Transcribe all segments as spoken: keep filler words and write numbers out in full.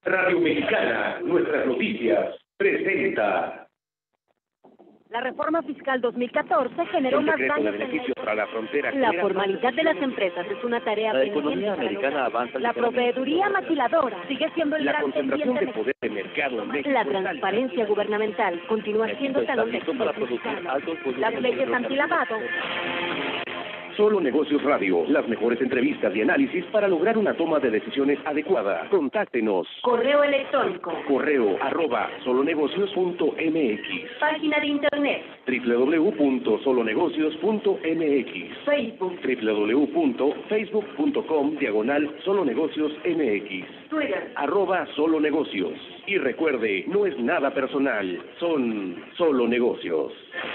Radio Mexicana, nuestras noticias, presenta. La reforma fiscal dos mil catorce generó más daños de beneficios para la frontera. La formalidad de las empresas es una tarea La economía americana avanza. La proveeduría maquiladora sigue siendo el La gran concentración pendiente de poder de mercado en México. La transparencia gubernamental continúa siendo talón de para producir altos Las leyes antilavado. Solo Negocios Radio, las mejores entrevistas y análisis para lograr una toma de decisiones adecuada. Contáctenos. Correo electrónico. Correo arroba solonegocios punto mx. Página de internet. w w w punto solonegocios punto mx. Facebook. w w w punto facebook punto com diagonal solonegocios mx. Twitter. Arroba solonegocios. Y recuerde, no es nada personal, son solo negocios.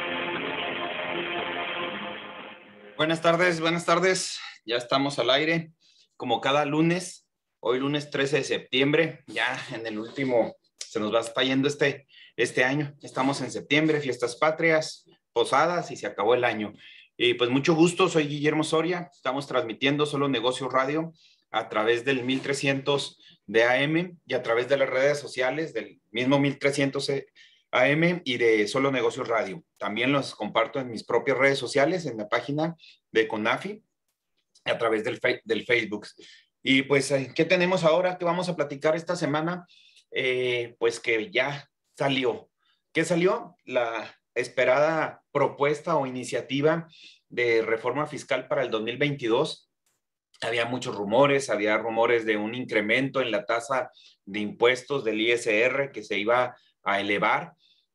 Buenas tardes, buenas tardes. Ya estamos al aire, como cada lunes. Hoy lunes trece de septiembre, ya en el último, se nos va está yendo este, este año. Estamos en septiembre, fiestas patrias, posadas y se acabó el año. Y pues mucho gusto, soy Guillermo Soria. Estamos transmitiendo Solo Negocios Radio a través del mil trescientos de A M y a través de las redes sociales del mismo mil trescientos A M y de Solo Negocios Radio. También los comparto en mis propias redes sociales, en la página de CONAFI, a través del, del Facebook. Y pues, ¿qué tenemos ahora? ¿Qué vamos a platicar esta semana? Eh, pues que ya salió. ¿Qué salió? La esperada propuesta o iniciativa de reforma fiscal para el dos mil veintidós. Había muchos rumores, había rumores de un incremento en la tasa de impuestos del I S R que se iba a elevar.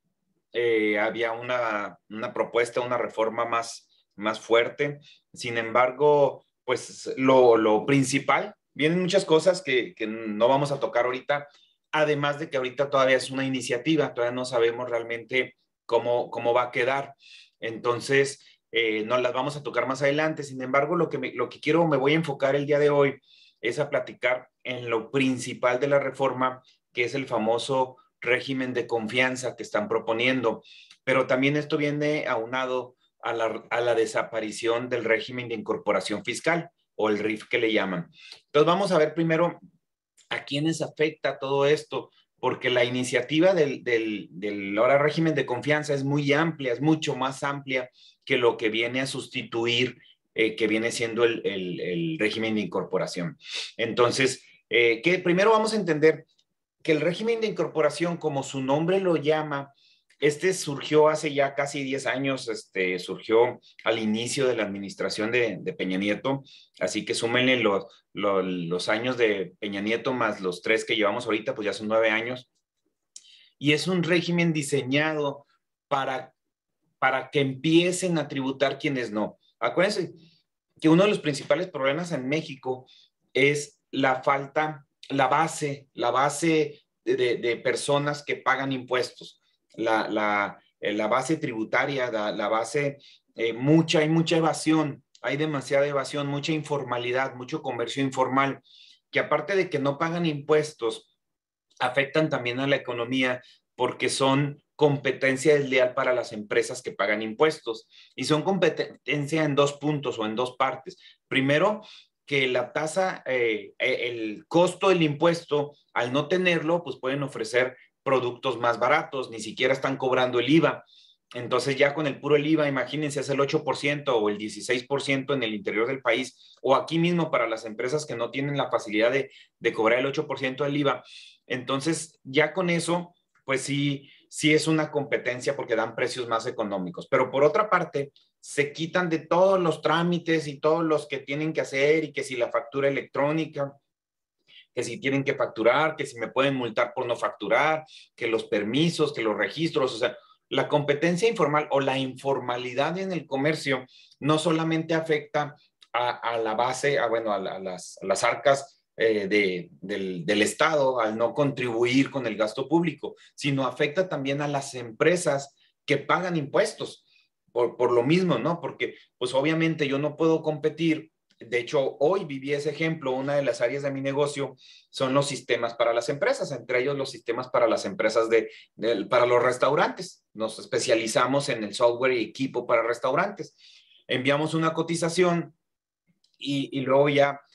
Eh, había una, una propuesta, una reforma más, más fuerte. Sin embargo, pues lo, lo principal, vienen muchas cosas que, que no vamos a tocar ahorita, además de que ahorita todavía es una iniciativa, todavía no sabemos realmente cómo, cómo va a quedar. Entonces, eh, no las vamos a tocar más adelante. Sin embargo, lo que, me, lo que quiero, me voy a enfocar el día de hoy es a platicar en lo principal de la reforma, que es el famoso régimen de confianza que están proponiendo, pero también esto viene aunado a la, a la desaparición del régimen de incorporación fiscal o el R I F que le llaman. Entonces vamos a ver primero a quiénes afecta todo esto, porque la iniciativa del, del, del ahora régimen de confianza es muy amplia, es mucho más amplia que lo que viene a sustituir, eh, que viene siendo el, el, el régimen de incorporación. Entonces, eh, que primero vamos a entender que el régimen de incorporación, como su nombre lo llama, este surgió hace ya casi diez años, este, surgió al inicio de la administración de, de Peña Nieto, así que súmenle los, los, los años de Peña Nieto más los tres que llevamos ahorita, pues ya son nueve años, y es un régimen diseñado para, para que empiecen a tributar quienes no. Acuérdense que uno de los principales problemas en México es la falta la base, la base de, de, de personas que pagan impuestos, la, la, la base tributaria, la, la base, eh, mucha, hay mucha evasión, hay demasiada evasión, mucha informalidad, mucho comercio informal, que aparte de que no pagan impuestos, afectan también a la economía porque son competencia desleal para las empresas que pagan impuestos. Y son competencia en dos puntos o en dos partes. Primero, que la tasa, eh, el costo del impuesto, al no tenerlo, pues pueden ofrecer productos más baratos, ni siquiera están cobrando el I V A. Entonces ya con el puro el I V A, imagínense, es el ocho por ciento o el dieciséis por ciento en el interior del país, o aquí mismo para las empresas que no tienen la facilidad de, de cobrar el ocho por ciento del I V A. Entonces ya con eso, pues sí, sí es una competencia porque dan precios más económicos. Pero por otra parte, se quitan de todos los trámites y todos los que tienen que hacer, y que si la factura electrónica, que si tienen que facturar, que si me pueden multar por no facturar, que los permisos, que los registros, o sea, la competencia informal o la informalidad en el comercio no solamente afecta a, a la base, a, bueno, a, a, las, a las arcas eh, de, del, del Estado al no contribuir con el gasto público, sino afecta también a las empresas que pagan impuestos. Por, por lo mismo, ¿no? Porque, pues obviamente yo no puedo competir. De hecho, hoy viví ese ejemplo. Una de las áreas de mi negocio son los sistemas para las empresas, entre ellos los sistemas para las empresas de, de para los restaurantes. Nos especializamos en el software y equipo para restaurantes. Enviamos una cotización y, y luego ya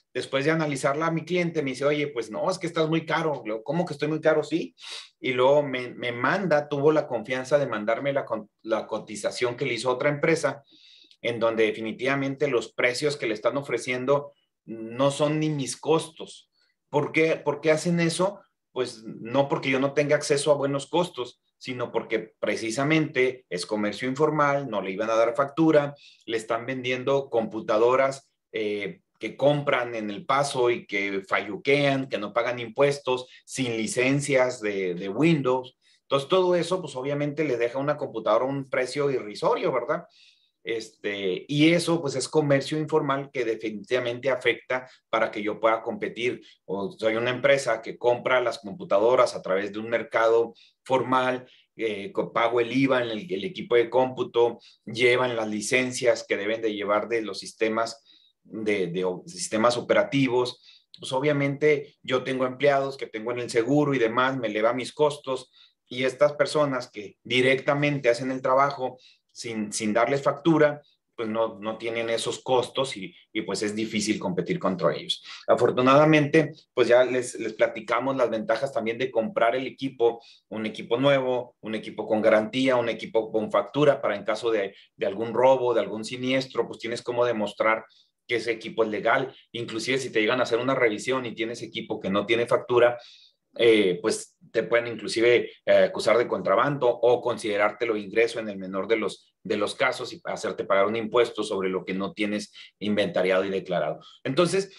después de analizarla a mi cliente, me dice, oye, pues no, es que estás muy caro. Le digo, ¿cómo que estoy muy caro? Sí. Y luego me, me manda, tuvo la confianza de mandarme la, la cotización que le hizo otra empresa, en donde definitivamente los precios que le están ofreciendo no son ni mis costos. ¿Por qué, ¿Por qué hacen eso? Pues no porque yo no tenga acceso a buenos costos, sino porque precisamente es comercio informal, no le iban a dar factura, le están vendiendo computadoras eh, que compran en El Paso y que falluquean, que no pagan impuestos, sin licencias de, de Windows. Entonces, todo eso, pues obviamente le deja una computadora a un precio irrisorio, ¿verdad? Este, y eso pues es comercio informal que definitivamente afecta para que yo pueda competir. O soy una empresa que compra las computadoras a través de un mercado formal, eh, pago el I V A en el, el equipo de cómputo, llevan las licencias que deben de llevar de los sistemas, de, de, de sistemas operativos. Pues obviamente yo tengo empleados que tengo en el seguro y demás, me eleva mis costos, y estas personas que directamente hacen el trabajo sin, sin darles factura, pues no, no tienen esos costos y, y pues es difícil competir contra ellos. Afortunadamente, pues ya les, les platicamos las ventajas también de comprar el equipo, un equipo nuevo, un equipo con garantía, un equipo con factura para en caso de, de algún robo, de algún siniestro, pues tienes cómo demostrar que ese equipo es legal. Inclusive si te llegan a hacer una revisión y tienes equipo que no tiene factura, Eh, pues te pueden inclusive eh, acusar de contrabando o considerártelo ingreso en el menor de los, de los casos y hacerte pagar un impuesto sobre lo que no tienes inventariado y declarado. Entonces,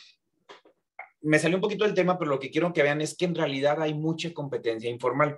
me salió un poquito del tema, pero lo que quiero que vean es que en realidad hay mucha competencia informal.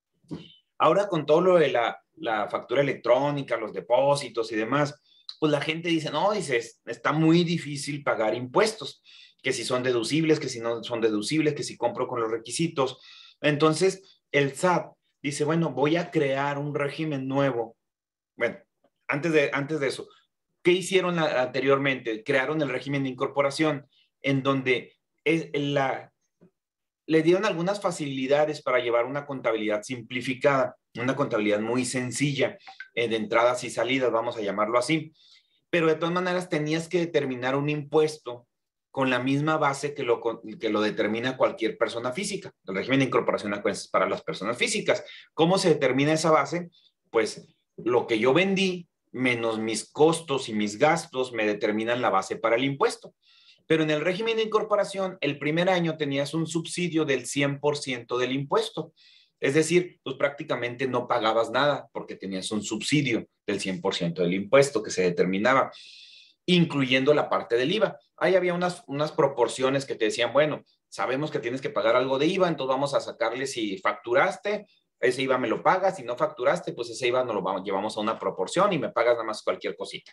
Ahora con todo lo de la, la factura electrónica, los depósitos y demás, pues la gente dice, no, dice, está muy difícil pagar impuestos, que si son deducibles, que si no son deducibles, que si compro con los requisitos. Entonces, el S A T dice, bueno, voy a crear un régimen nuevo. Bueno, antes de, antes de eso, ¿qué hicieron anteriormente? Crearon el régimen de incorporación, en donde es la, le dieron algunas facilidades para llevar una contabilidad simplificada, una contabilidad muy sencilla, eh, de entradas y salidas, vamos a llamarlo así. Pero de todas maneras tenías que determinar un impuesto con la misma base que lo, que lo determina cualquier persona física. El régimen de incorporación es para las personas físicas. ¿Cómo se determina esa base? Pues lo que yo vendí menos mis costos y mis gastos me determinan la base para el impuesto. Pero en el régimen de incorporación, el primer año tenías un subsidio del cien por ciento del impuesto. Es decir, pues prácticamente no pagabas nada porque tenías un subsidio del cien por ciento del impuesto que se determinaba, incluyendo la parte del I V A. Ahí había unas, unas proporciones que te decían, bueno, sabemos que tienes que pagar algo de I V A, entonces vamos a sacarle si facturaste, ese I V A me lo pagas, si no facturaste, pues ese I V A nos lo vamos, llevamos a una proporción y me pagas nada más cualquier cosita.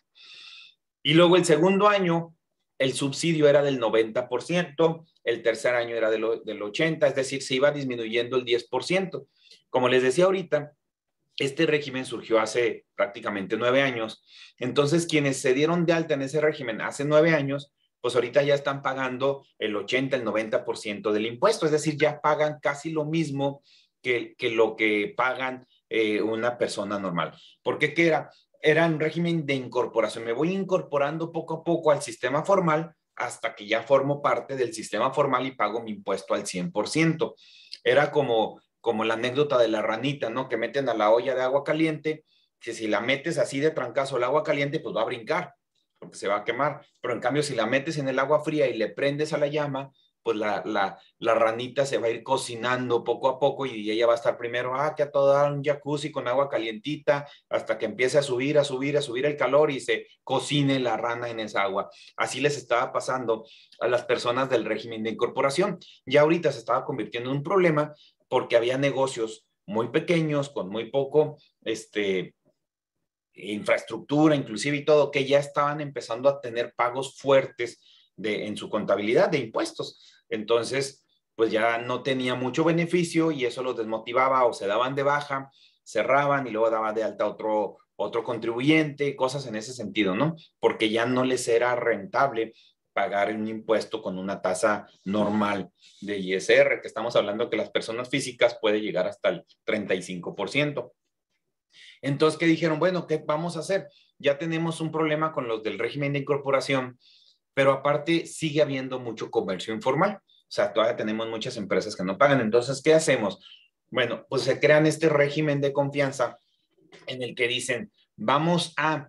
Y luego el segundo año, el subsidio era del noventa por ciento, el tercer año era del, del ochenta por ciento, es decir, se iba disminuyendo el diez por ciento. Como les decía ahorita, este régimen surgió hace prácticamente nueve años. Entonces, quienes se dieron de alta en ese régimen hace nueve años, pues ahorita ya están pagando el ochenta, el noventa por ciento del impuesto. Es decir, ya pagan casi lo mismo que, que lo que pagan eh, una persona normal. ¿Por qué? ¿Qué era? Era un régimen de incorporación. Me voy incorporando poco a poco al sistema formal hasta que ya formo parte del sistema formal y pago mi impuesto al cien por ciento. Era como, como la anécdota de la ranita, ¿no? Que meten a la olla de agua caliente, que si la metes así de trancazo al agua caliente, pues va a brincar, porque se va a quemar. Pero en cambio, si la metes en el agua fría y le prendes a la llama, pues la, la, la ranita se va a ir cocinando poco a poco y ella va a estar primero, ah, que a todo dar un jacuzzi con agua calientita, hasta que empiece a subir, a subir, a subir el calor y se cocine la rana en esa agua. Así les estaba pasando a las personas del régimen de incorporación. Ya ahorita se estaba convirtiendo en un problema porque había negocios muy pequeños, con muy poco, este, infraestructura, inclusive y todo, que ya estaban empezando a tener pagos fuertes de, en su contabilidad de impuestos. Entonces, pues ya no tenía mucho beneficio y eso los desmotivaba o se daban de baja, cerraban y luego daban de alta otro, otro contribuyente, cosas en ese sentido, ¿no? Porque ya no les era rentable pagar un impuesto con una tasa normal de I S R, que estamos hablando que las personas físicas puede llegar hasta el treinta y cinco por ciento. Entonces, ¿qué dijeron? Bueno, ¿qué vamos a hacer? Ya tenemos un problema con los del régimen de incorporación, pero aparte sigue habiendo mucho comercio informal. O sea, todavía tenemos muchas empresas que no pagan. Entonces, ¿qué hacemos? Bueno, pues se crean este régimen de confianza en el que dicen, vamos a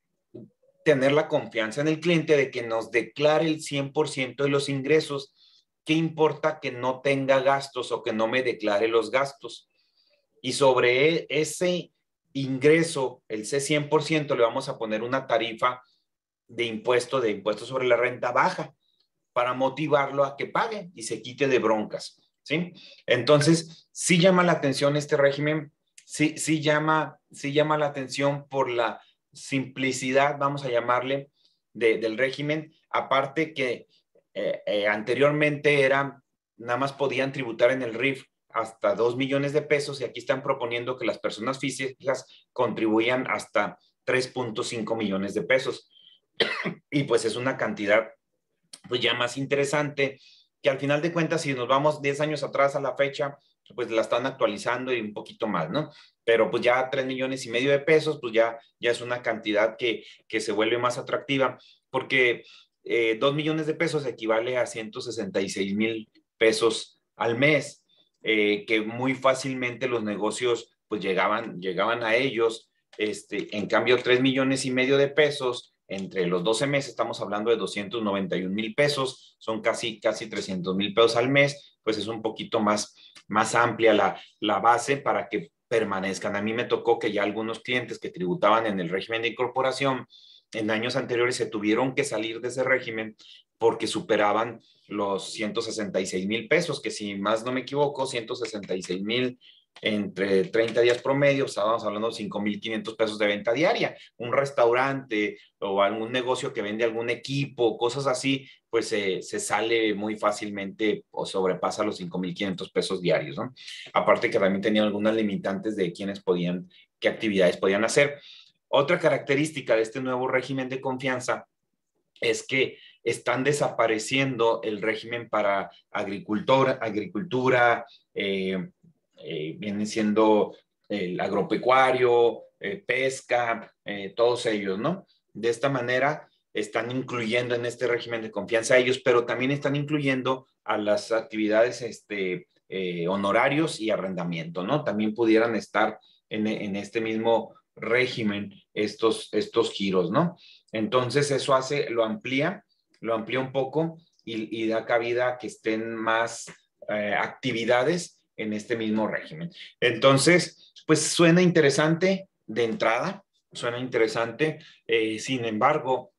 tener la confianza en el cliente de que nos declare el cien por ciento de los ingresos. ¿Qué importa que no tenga gastos o que no me declare los gastos? Y sobre ese ingreso, el C cien por ciento, le vamos a poner una tarifa de impuesto, de impuesto sobre la renta baja, para motivarlo a que pague y se quite de broncas, ¿sí? Entonces, sí llama la atención este régimen, sí, sí, llama, sí llama la atención por la simplicidad, vamos a llamarle, de, del régimen, aparte que eh, eh, anteriormente era, nada más podían tributar en el R I F hasta dos millones de pesos y aquí están proponiendo que las personas físicas contribuyan hasta tres punto cinco millones de pesos. Y pues es una cantidad pues ya más interesante, que al final de cuentas, si nos vamos diez años atrás a la fecha, pues la están actualizando y un poquito más, ¿no? Pero pues ya tres millones y medio de pesos, pues ya, ya es una cantidad que, que se vuelve más atractiva, porque eh, dos millones de pesos equivale a ciento sesenta y seis mil pesos al mes, eh, que muy fácilmente los negocios pues llegaban, llegaban a ellos. Este, en cambio, tres millones y medio de pesos entre los doce meses, estamos hablando de doscientos noventa y un mil pesos, son casi, casi trescientos mil pesos al mes, pues es un poquito más, más amplia la, la base para que permanezcan. A mí me tocó que ya algunos clientes que tributaban en el régimen de incorporación en años anteriores se tuvieron que salir de ese régimen porque superaban los ciento sesenta y seis mil pesos, que si más no me equivoco, ciento sesenta y seis mil entre treinta días promedio, estábamos hablando de cinco mil quinientos pesos de venta diaria. Un restaurante o algún negocio que vende algún equipo, cosas así, pues eh, se sale muy fácilmente o sobrepasa los cinco mil quinientos pesos diarios, ¿no? Aparte que también tenían algunas limitantes de quiénes podían, qué actividades podían hacer. Otra característica de este nuevo régimen de confianza es que están desapareciendo el régimen para agricultor, agricultura, eh, eh, viene siendo el agropecuario, eh, pesca, eh, todos ellos, ¿no? De esta manera están incluyendo en este régimen de confianza a ellos, pero también están incluyendo a las actividades este, eh, honorarios y arrendamiento, ¿no? También pudieran estar en, en este mismo régimen estos, estos giros, ¿no? Entonces eso hace, lo amplía, lo amplía un poco y, y da cabida a que estén más eh, actividades en este mismo régimen. Entonces, pues suena interesante de entrada, suena interesante, eh, sin embargo,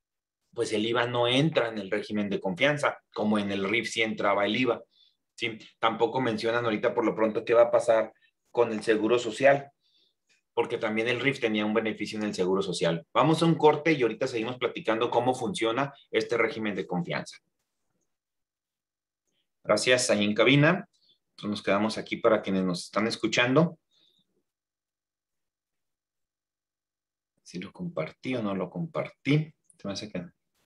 pues el I V A no entra en el régimen de confianza, como en el R I F sí entraba el I V A. ¿Sí? Tampoco mencionan ahorita por lo pronto qué va a pasar con el Seguro Social, porque también el R I F tenía un beneficio en el Seguro Social. Vamos a un corte y ahorita seguimos platicando cómo funciona este régimen de confianza. Gracias, ahí en cabina. Entonces nos quedamos aquí para quienes nos están escuchando. Si lo compartí o no lo compartí. Se me hace que...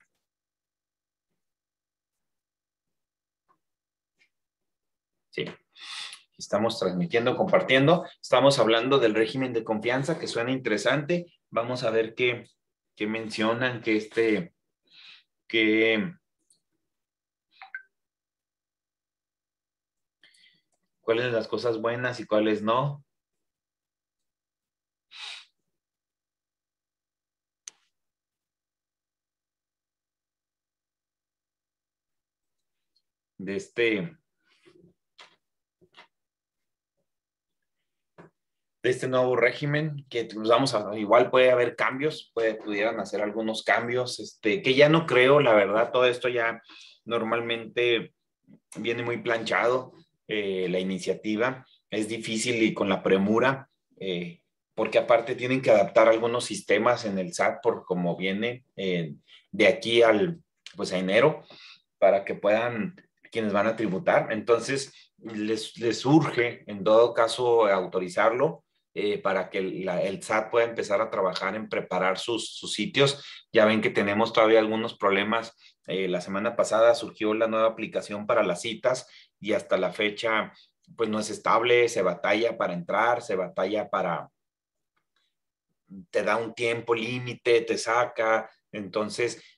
Sí. Estamos transmitiendo, compartiendo. Estamos hablando del régimen de confianza, que suena interesante. Vamos a ver qué, qué mencionan, que este, que... cuáles las cosas buenas y cuáles no. De este... de este nuevo régimen, que pues, vamos a, igual puede haber cambios, puede, pudieran hacer algunos cambios, este, que ya no creo, la verdad, todo esto ya normalmente viene muy planchado, eh, la iniciativa, es difícil y con la premura, eh, porque aparte tienen que adaptar algunos sistemas en el S A T por como viene eh, de aquí al, pues a enero, para que puedan, quienes van a tributar, entonces les, les urge en todo caso autorizarlo, eh, para que la, el S A T pueda empezar a trabajar en preparar sus, sus sitios. Ya ven que tenemos todavía algunos problemas. Eh, la semana pasada surgió la nueva aplicación para las citas y hasta la fecha pues no es estable, se batalla para entrar, se batalla para, te da un tiempo límite, te saca, entonces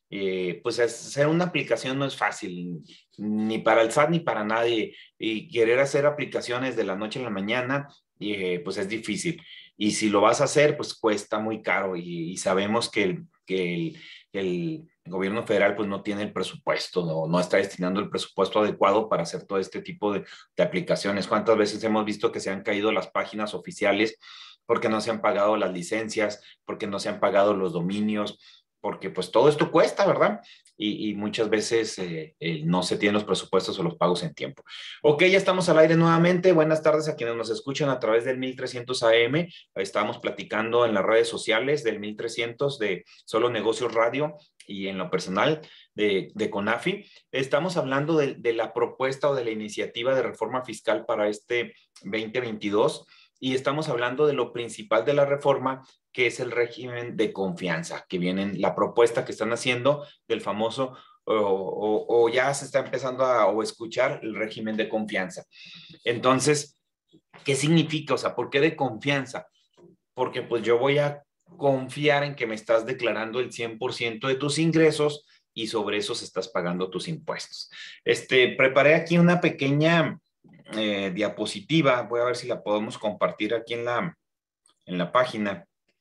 Eh, pues hacer una aplicación no es fácil, ni para el S A T ni para nadie, y querer hacer aplicaciones de la noche a la mañana, eh, pues es difícil. Y si lo vas a hacer, pues cuesta muy caro y, y sabemos que, el, que el, el, gobierno federal pues no tiene el presupuesto, no, no está destinando el presupuesto adecuado para hacer todo este tipo de, de aplicaciones. ¿Cuántas veces hemos visto que se han caído las páginas oficiales porque no se han pagado las licencias, porque no se han pagado los dominios? Porque pues todo esto cuesta, ¿verdad? Y, y muchas veces eh, eh, no se tienen los presupuestos o los pagos en tiempo. Ok, ya estamos al aire nuevamente. Buenas tardes a quienes nos escuchan a través del mil trescientos A M. Estábamos platicando en las redes sociales del mil trescientos de Solo Negocios Radio y en lo personal de, de CONAFI. Estamos hablando de, de la propuesta o de la iniciativa de reforma fiscal para este veinte veintidós y estamos hablando de lo principal de la reforma, que es el régimen de confianza, que vienen, la propuesta que están haciendo del famoso, o, o, o ya se está empezando a o escuchar el régimen de confianza. Entonces, ¿qué significa? O sea, ¿por qué de confianza? Porque pues yo voy a confiar en que me estás declarando el cien por ciento de tus ingresos y sobre esos estás pagando tus impuestos. Este, preparé aquí una pequeña eh, diapositiva, voy a ver si la podemos compartir aquí en la, en la página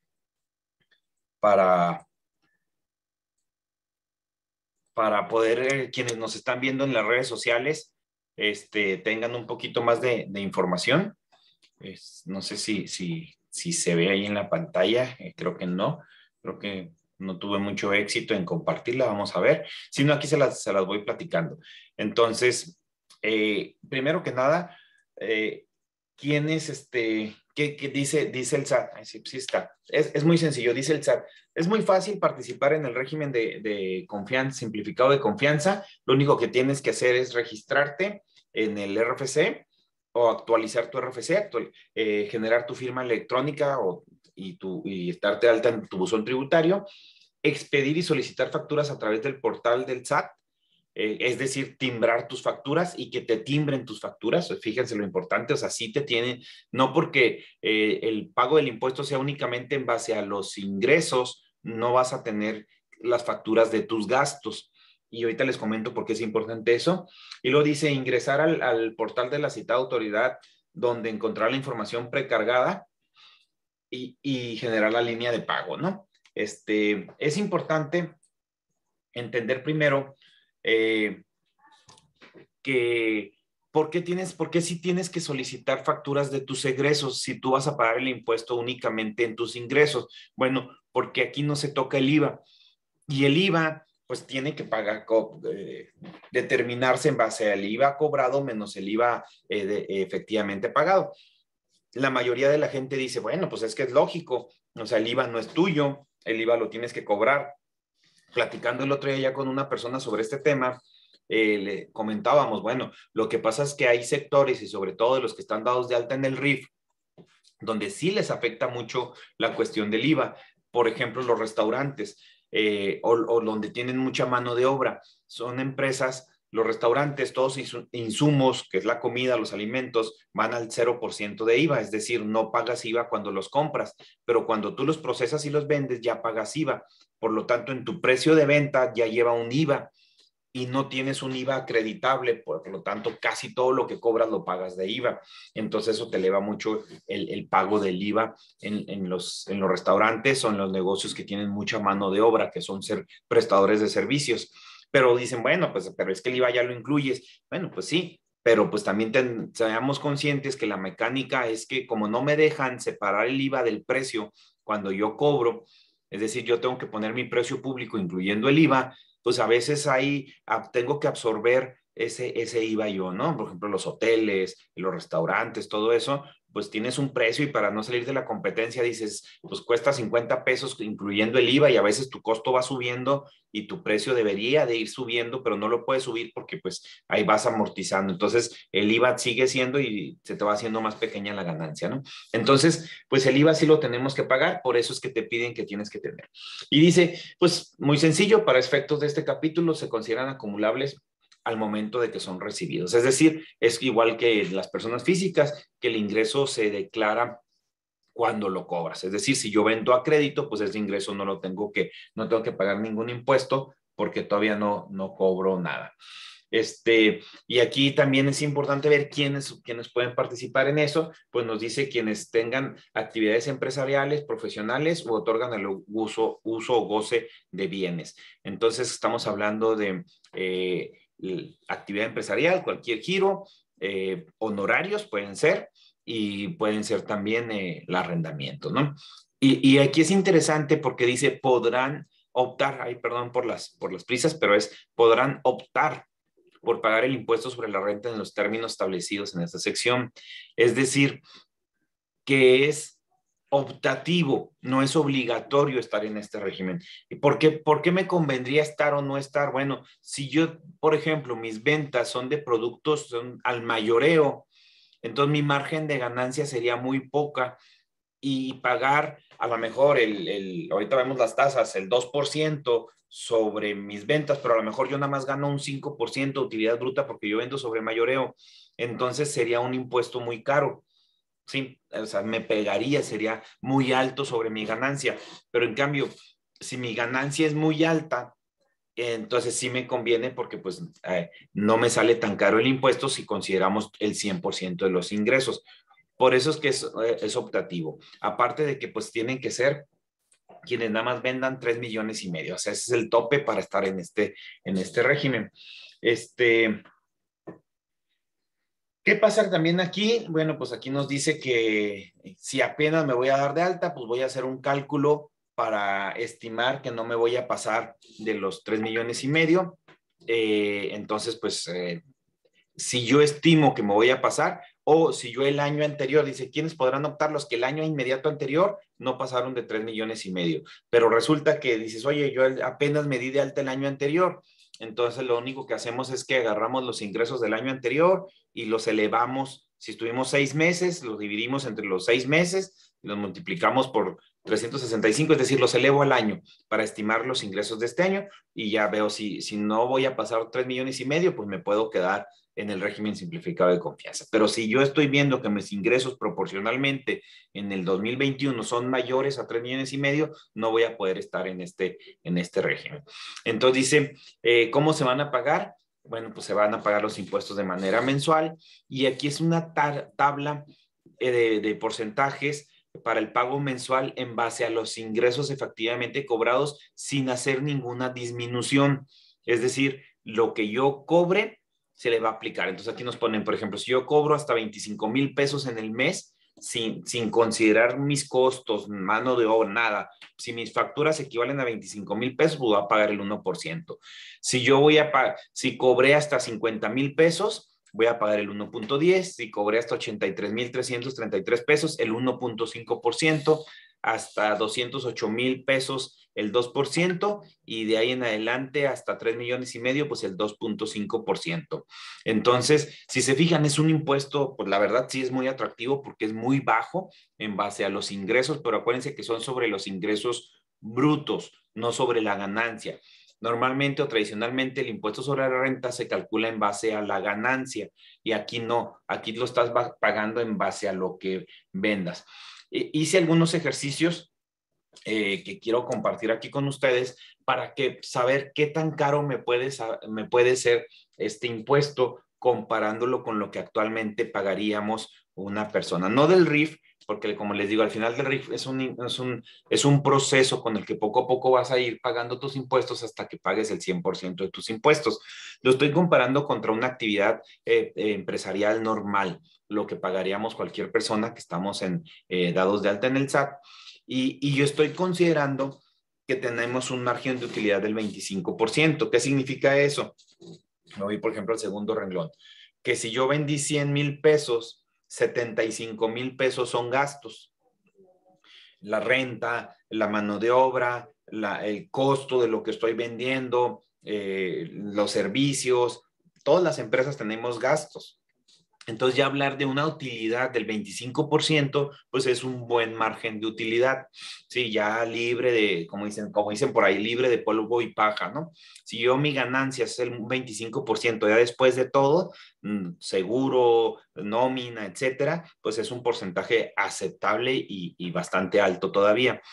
para, para poder eh, quienes nos están viendo en las redes sociales este, tengan un poquito más de, de información. Es, no sé si, si, si se ve ahí en la pantalla, eh, creo que no, creo que no tuve mucho éxito en compartirla, vamos a ver, si no aquí se las, se las voy platicando. Entonces, eh, primero que nada, eh, ¿quién es este, qué, qué dice, dice el S A T? Ay, sí, sí está, es, es muy sencillo, dice el S A T, es muy fácil participar en el régimen de, de confianza, simplificado de confianza, lo único que tienes que hacer es registrarte en el R F C, o actualizar tu R F C, actual, eh, generar tu firma electrónica o, y, tu, y estarte alta en tu buzón tributario, expedir y solicitar facturas a través del portal del S A T, eh, es decir, timbrar tus facturas y que te timbren tus facturas. Fíjense lo importante, o sea, sí te tienen, no porque eh, el pago del impuesto sea únicamente en base a los ingresos, no vas a tener las facturas de tus gastos. Y ahorita les comento por qué es importante eso. Y luego dice ingresar al, al portal de la citada autoridad donde encontrar la información precargada y, y generar la línea de pago, ¿no? Este, es importante entender primero eh, que ¿por qué tienes, por qué si tienes que solicitar facturas de tus egresos si tú vas a pagar el impuesto únicamente en tus ingresos? Bueno, porque aquí no se toca el I V A. Y el I V A pues tiene que pagar, eh, determinarse en base al I V A cobrado menos el I V A eh, de, eh, efectivamente pagado. La mayoría de la gente dice, bueno, pues es que es lógico, o sea, el I V A no es tuyo, el I V A lo tienes que cobrar. Platicando el otro día ya con una persona sobre este tema, eh, le comentábamos, bueno, lo que pasa es que hay sectores y sobre todo los que están dados de alta en el R I F, donde sí les afecta mucho la cuestión del I V A. Por ejemplo, los restaurantes. Eh, o, o donde tienen mucha mano de obra. Son empresas, los restaurantes, todos insumos, que es la comida, los alimentos, van al cero por ciento de I V A, es decir, no pagas I V A cuando los compras, pero cuando tú los procesas y los vendes ya pagas I V A. Por lo tanto, en tu precio de venta ya lleva un I V A y no tienes un I V A acreditable, por lo tanto, casi todo lo que cobras lo pagas de I V A. Entonces, eso te eleva mucho el, el pago del I V A en, en, los, en los restaurantes o en los negocios que tienen mucha mano de obra, que son ser prestadores de servicios. Pero dicen, bueno, pues, pero es que el I V A ya lo incluyes. Bueno, pues sí, pero pues también ten, seamos conscientes que la mecánica es que como no me dejan separar el I V A del precio cuando yo cobro, es decir, yo tengo que poner mi precio público incluyendo el I V A, pues a veces ahí tengo que absorber ese, ese I V A yo, ¿no? Por ejemplo, los hoteles, los restaurantes, todo eso, pues tienes un precio y para no salir de la competencia dices, pues cuesta cincuenta pesos incluyendo el I V A y a veces tu costo va subiendo y tu precio debería de ir subiendo, pero no lo puedes subir porque pues ahí vas amortizando. Entonces el I V A sigue siendo y se te va haciendo más pequeña la ganancia, ¿no? Entonces, pues el I V A sí lo tenemos que pagar, por eso es que te piden que tienes que tener. Y dice, pues muy sencillo, para efectos de este capítulo se consideran acumulables al momento de que son recibidos. Es decir, es igual que las personas físicas, que el ingreso se declara cuando lo cobras. Es decir, si yo vendo a crédito, pues ese ingreso no lo tengo que, no tengo que pagar ningún impuesto porque todavía no, no cobro nada. Este, y aquí también es importante ver quiénes, quiénes pueden participar en eso, pues nos dice quienes tengan actividades empresariales, profesionales o otorgan el uso, uso o goce de bienes. Entonces estamos hablando de eh, actividad empresarial, cualquier giro, eh, honorarios pueden ser y pueden ser también eh, el arrendamiento, ¿no? Y, y aquí es interesante porque dice podrán optar, ay, perdón por las, por las prisas, pero es podrán optar por pagar el impuesto sobre la renta en los términos establecidos en esta sección. Es decir, que es optativo, no es obligatorio estar en este régimen. ¿Y por qué, por qué me convendría estar o no estar? Bueno, si yo, por ejemplo, mis ventas son de productos son al mayoreo, entonces mi margen de ganancia sería muy poca y pagar a lo mejor el, el ahorita vemos las tasas, el dos por ciento sobre mis ventas, pero a lo mejor yo nada más gano un cinco por ciento de utilidad bruta porque yo vendo sobre mayoreo, entonces sería un impuesto muy caro. Sí, o sea, me pegaría, sería muy alto sobre mi ganancia, pero en cambio, si mi ganancia es muy alta, entonces sí me conviene porque pues eh, no me sale tan caro el impuesto si consideramos el cien por ciento de los ingresos. Por eso es que es, es optativo. Aparte de que pues tienen que ser quienes nada más vendan tres millones y medio. O sea, ese es el tope para estar en este, en este régimen. Este, ¿qué pasa también aquí? Bueno, pues aquí nos dice que si apenas me voy a dar de alta, pues voy a hacer un cálculo para estimar que no me voy a pasar de los tres millones y medio. Eh, entonces, pues, eh, si yo estimo que me voy a pasar, o si yo el año anterior, dice, ¿quiénes podrán optar? Los que el año inmediato anterior no pasaron de tres millones y medio. Pero resulta que dices, oye, yo apenas me di de alta el año anterior. Entonces lo único que hacemos es que agarramos los ingresos del año anterior y los elevamos. Si estuvimos seis meses, los dividimos entre los seis meses y los multiplicamos por trescientos sesenta y cinco, es decir, los elevo al año para estimar los ingresos de este año y ya veo si, si no voy a pasar tres millones y medio, pues me puedo quedar en el régimen simplificado de confianza. Pero si yo estoy viendo que mis ingresos proporcionalmente en el dos mil veintiuno son mayores a tres millones y medio, no voy a poder estar en este, en este régimen. Entonces dice, eh, ¿cómo se van a pagar? Bueno, pues se van a pagar los impuestos de manera mensual y aquí es una tar tabla eh, de, de porcentajes para el pago mensual en base a los ingresos efectivamente cobrados sin hacer ninguna disminución. Es decir, lo que yo cobre se le va a aplicar. Entonces aquí nos ponen, por ejemplo, si yo cobro hasta veinticinco mil pesos en el mes, sin, sin considerar mis costos, mano de obra, nada. Si mis facturas equivalen a veinticinco mil pesos, voy a pagar el uno por ciento. Si yo voy a pagar, si cobré hasta cincuenta mil pesos, voy a pagar el uno punto diez. Si cobré hasta ochenta y tres mil trescientos treinta y tres pesos, el uno punto cinco por ciento. Hasta doscientos ocho mil pesos el dos por ciento y de ahí en adelante hasta tres millones y medio pues el dos punto cinco por ciento. Entonces, si se fijan, es un impuesto, pues la verdad sí es muy atractivo porque es muy bajo en base a los ingresos, pero acuérdense que son sobre los ingresos brutos, no sobre la ganancia. Normalmente o tradicionalmente el impuesto sobre la renta se calcula en base a la ganancia y aquí no, aquí lo estás pagando en base a lo que vendas. Hice algunos ejercicios eh, que quiero compartir aquí con ustedes para que saber qué tan caro me puede, me puede ser este impuesto comparándolo con lo que actualmente pagaríamos una persona. No del R I F, porque como les digo, al final del R I F es un, es, un, es un proceso con el que poco a poco vas a ir pagando tus impuestos hasta que pagues el cien por ciento de tus impuestos. Lo estoy comparando contra una actividad eh, eh, empresarial normal, lo que pagaríamos cualquier persona que estamos en, eh, dados de alta en el S A T. Y, y yo estoy considerando que tenemos un margen de utilidad del veinticinco por ciento. ¿Qué significa eso? Me voy, por ejemplo, al segundo renglón. Que si yo vendí cien mil pesos, setenta y cinco mil pesos son gastos. La renta, la mano de obra, la, el costo de lo que estoy vendiendo, eh, los servicios. Todas las empresas tenemos gastos. Entonces ya hablar de una utilidad del veinticinco por ciento, pues es un buen margen de utilidad, sí, ya libre de, como dicen, como dicen por ahí, libre de polvo y paja, ¿no? Si yo mi ganancia es el veinticinco por ciento, ya después de todo, seguro, nómina, etcétera, pues es un porcentaje aceptable y, y bastante alto todavía.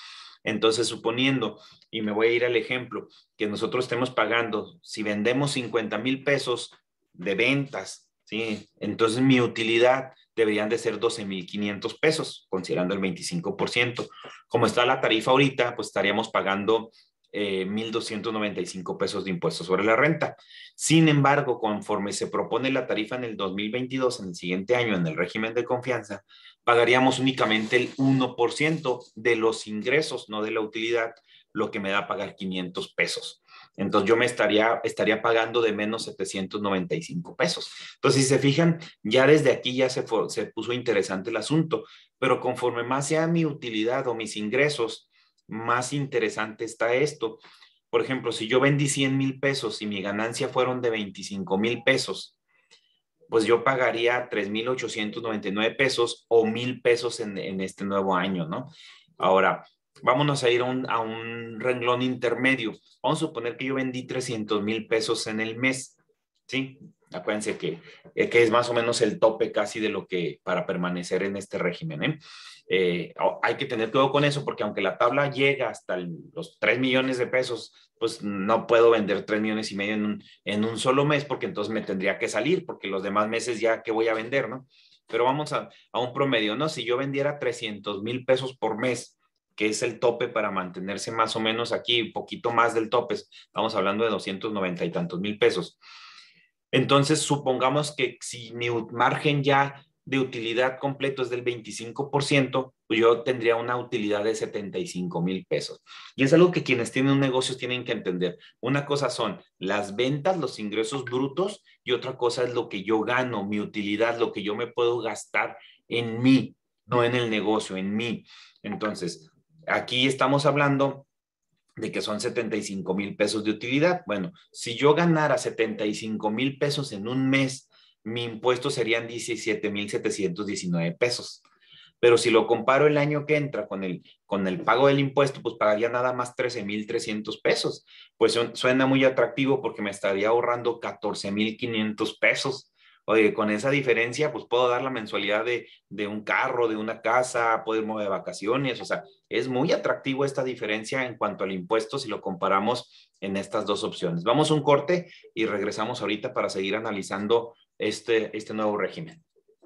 Entonces, suponiendo, y me voy a ir al ejemplo, que nosotros estemos pagando, si vendemos cincuenta mil pesos de ventas, ¿sí? Entonces mi utilidad deberían de ser doce mil quinientos pesos, considerando el veinticinco por ciento. Como está la tarifa ahorita, pues estaríamos pagando eh, mil doscientos noventa y cinco pesos de impuestos sobre la renta. Sin embargo, conforme se propone la tarifa en el dos mil veintidós, en el siguiente año, en el régimen de confianza, pagaríamos únicamente el uno por ciento de los ingresos, no de la utilidad, lo que me da a pagar quinientos pesos. Entonces yo me estaría, estaría pagando de menos setecientos noventa y cinco pesos. Entonces, si se fijan, ya desde aquí ya se, fue, se puso interesante el asunto, pero conforme más sea mi utilidad o mis ingresos, más interesante está esto. Por ejemplo, si yo vendí cien mil pesos y mi ganancia fueron de veinticinco mil pesos, pues yo pagaría tres mil ochocientos noventa y nueve pesos o mil pesos en, en este nuevo año, ¿no? Ahora, vámonos a ir a un, a un renglón intermedio. Vamos a suponer que yo vendí trescientos mil pesos en el mes, ¿sí? Acuérdense que, que es más o menos el tope casi de lo que para permanecer en este régimen, ¿eh? Eh, hay que tener cuidado con eso porque aunque la tabla llega hasta el, los tres millones de pesos, pues no puedo vender tres millones y medio en un, en un solo mes porque entonces me tendría que salir porque los demás meses ya, ¿qué voy a vender, no? Pero vamos a, a un promedio, ¿no? Si yo vendiera trescientos mil pesos por mes, que es el tope para mantenerse más o menos aquí, un poquito más del tope, estamos hablando de doscientos noventa y tantos mil pesos. Entonces, supongamos que si mi margen ya de utilidad completo es del veinticinco por ciento, pues yo tendría una utilidad de setenta y cinco mil pesos. Y es algo que quienes tienen un negocio tienen que entender. Una cosa son las ventas, los ingresos brutos, y otra cosa es lo que yo gano, mi utilidad, lo que yo me puedo gastar en mí, no en el negocio, en mí. Entonces, aquí estamos hablando de que son setenta y cinco mil pesos de utilidad. Bueno, si yo ganara setenta y cinco mil pesos en un mes, mi impuesto serían diecisiete mil setecientos diecinueve pesos. Pero si lo comparo el año que entra con el, con el pago del impuesto, pues pagaría nada más trece mil trescientos pesos. Pues suena muy atractivo porque me estaría ahorrando catorce mil quinientos pesos. Oye, con esa diferencia, pues puedo dar la mensualidad de, de un carro, de una casa, puedo irme de vacaciones. O sea, es muy atractivo esta diferencia en cuanto al impuesto si lo comparamos en estas dos opciones. Vamos a un corte y regresamos ahorita para seguir analizando este, este nuevo régimen.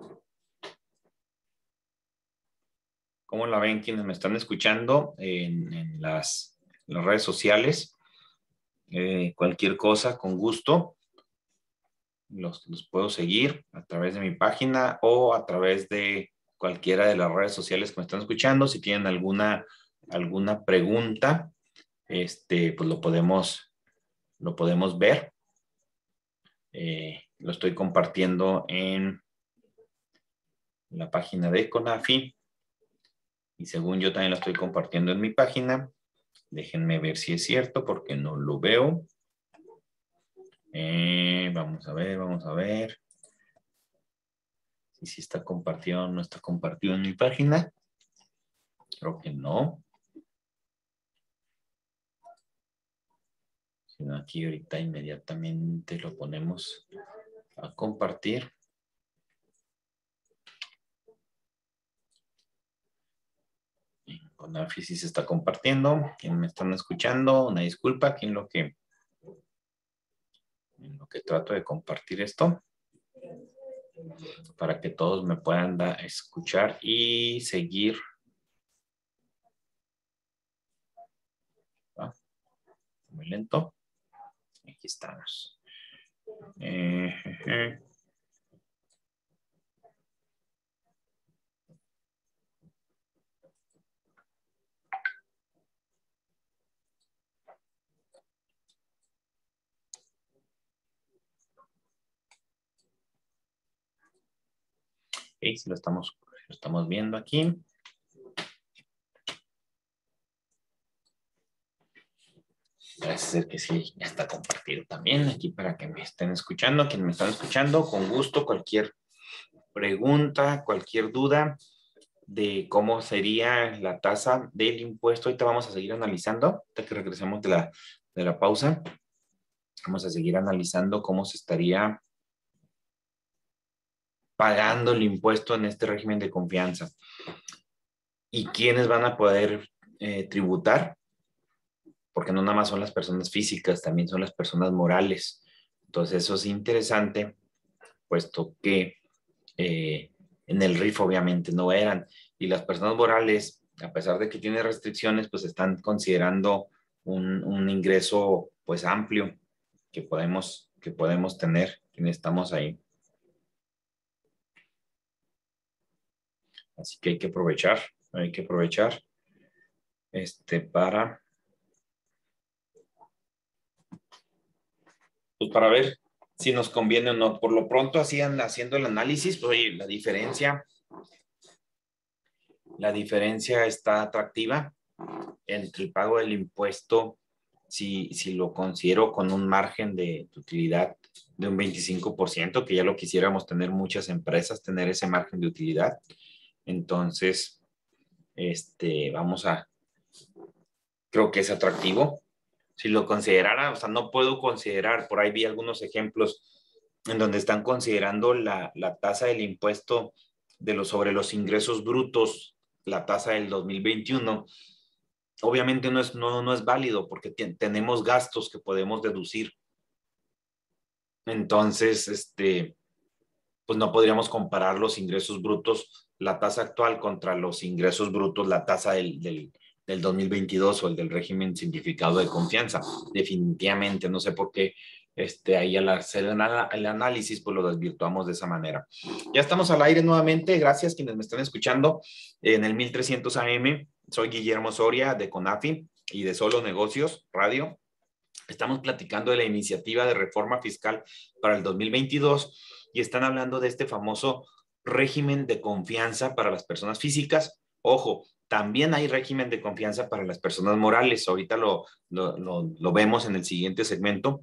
¿Cómo la ven quienes me están escuchando en, en, las, en las redes sociales? Eh, cualquier cosa, con gusto. Los, los puedo seguir a través de mi página o a través de cualquiera de las redes sociales que me están escuchando. Si tienen alguna, alguna pregunta, este, pues lo podemos, lo podemos ver. Eh, lo estoy compartiendo en la página de CONAFI y según yo también lo estoy compartiendo en mi página. Déjenme ver si es cierto porque no lo veo. Eh, vamos a ver, vamos a ver. Si sí está compartido o no está compartido en mi página. Creo que no. Sino aquí ahorita inmediatamente lo ponemos a compartir. CONAFI sí se está compartiendo. Quien me están escuchando, una disculpa aquí en lo que, en lo que trato de compartir esto. Para que todos me puedan da, escuchar y seguir. ¿Va? Muy lento. Aquí estamos. Eh, eh. Okay, si lo estamos, lo estamos viendo aquí. Parece ser que sí, ya está compartido también aquí para que me estén escuchando. Quienes me están escuchando, con gusto, cualquier pregunta, cualquier duda de cómo sería la tasa del impuesto. Ahorita vamos a seguir analizando, hasta que regresemos de la, de la pausa. Vamos a seguir analizando cómo se estaría pagando el impuesto en este régimen de confianza y quiénes van a poder eh, tributar, porque no nada más son las personas físicas, también son las personas morales. Entonces eso es interesante, puesto que eh, en el R I F obviamente no eran, y las personas morales, a pesar de que tienen restricciones, pues están considerando un, un ingreso pues amplio que podemos, que podemos tener quienes estamos ahí. Así que hay que aprovechar, hay que aprovechar este para, pues para ver si nos conviene o no. Por lo pronto, hacían haciendo el análisis, pues oye, la diferencia, la diferencia está atractiva entre el pago del impuesto, si, si lo considero con un margen de utilidad de un veinticinco por ciento, que ya lo quisiéramos tener muchas empresas, tener ese margen de utilidad. Entonces, este, vamos a, creo que es atractivo. Si lo considerara, o sea, no puedo considerar, por ahí vi algunos ejemplos en donde están considerando la, la tasa del impuesto de los, sobre los ingresos brutos, la tasa del dos mil veintiuno. Obviamente no es, no, no es válido porque tenemos gastos que podemos deducir. Entonces, este, pues no podríamos comparar los ingresos brutos, la tasa actual contra los ingresos brutos, la tasa del, del, del dos mil veintidós o el del régimen simplificado de confianza. Definitivamente, no sé por qué este, ahí al hacer el análisis, pues lo desvirtuamos de esa manera. Ya estamos al aire nuevamente. Gracias quienes me están escuchando en el mil trescientos A M. Soy Guillermo Soria de CONAFI y de Solo Negocios Radio. Estamos platicando de la iniciativa de reforma fiscal para el dos mil veintidós y están hablando de este famoso régimen de confianza para las personas físicas. Ojo, también hay régimen de confianza para las personas morales. Ahorita lo, lo, lo, lo vemos en el siguiente segmento.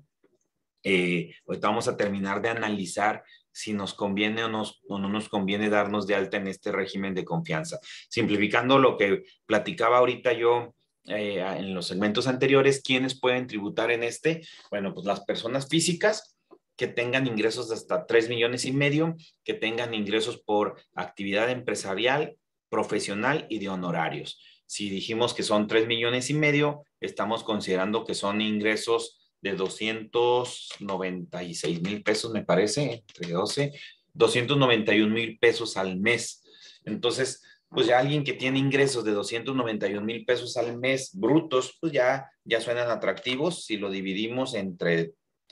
Eh, ahorita vamos a terminar de analizar si nos conviene o, nos, o no nos conviene darnos de alta en este régimen de confianza. Simplificando lo que platicaba ahorita yo eh, en los segmentos anteriores, ¿quiénes pueden tributar en este? Bueno, pues las personas físicas que tengan ingresos de hasta tres millones y medio, que tengan ingresos por actividad empresarial, profesional y de honorarios. Si dijimos que son tres millones y medio, estamos considerando que son ingresos de doscientos noventa y seis mil pesos, me parece, entre doce, doscientos noventa y un mil pesos al mes. Entonces, pues ya alguien que tiene ingresos de doscientos noventa y un mil pesos al mes brutos, pues ya, ya suenan atractivos. Si lo dividimos entre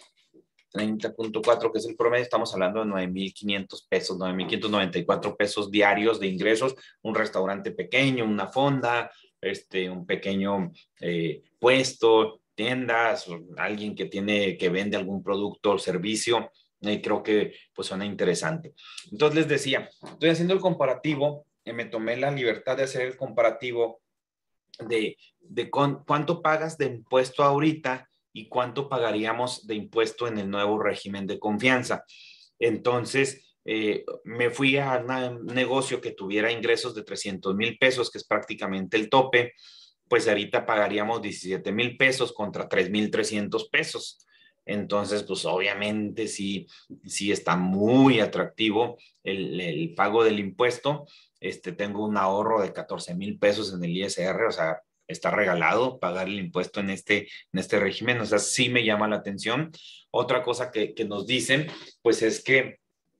treinta punto cuatro, que es el promedio, estamos hablando de nueve mil quinientos pesos, nueve mil quinientos noventa y cuatro pesos diarios de ingresos, un restaurante pequeño, una fonda, este, un pequeño eh, puesto, tiendas, alguien que tiene, que vende algún producto o servicio, eh, creo que pues suena interesante. Entonces les decía, estoy haciendo el comparativo, eh, me tomé la libertad de hacer el comparativo de, de con, cuánto pagas de impuesto ahorita y cuánto pagaríamos de impuesto en el nuevo régimen de confianza. Entonces, eh, me fui a un negocio que tuviera ingresos de trescientos mil pesos, que es prácticamente el tope, pues ahorita pagaríamos diecisiete mil pesos contra tres mil trescientos pesos. Entonces, pues obviamente sí, sí está muy atractivo el, el pago del impuesto. Este, tengo un ahorro de catorce mil pesos en el I S R, o sea, está regalado pagar el impuesto en este, en este régimen, o sea, sí me llama la atención. Otra cosa que, que nos dicen, pues es que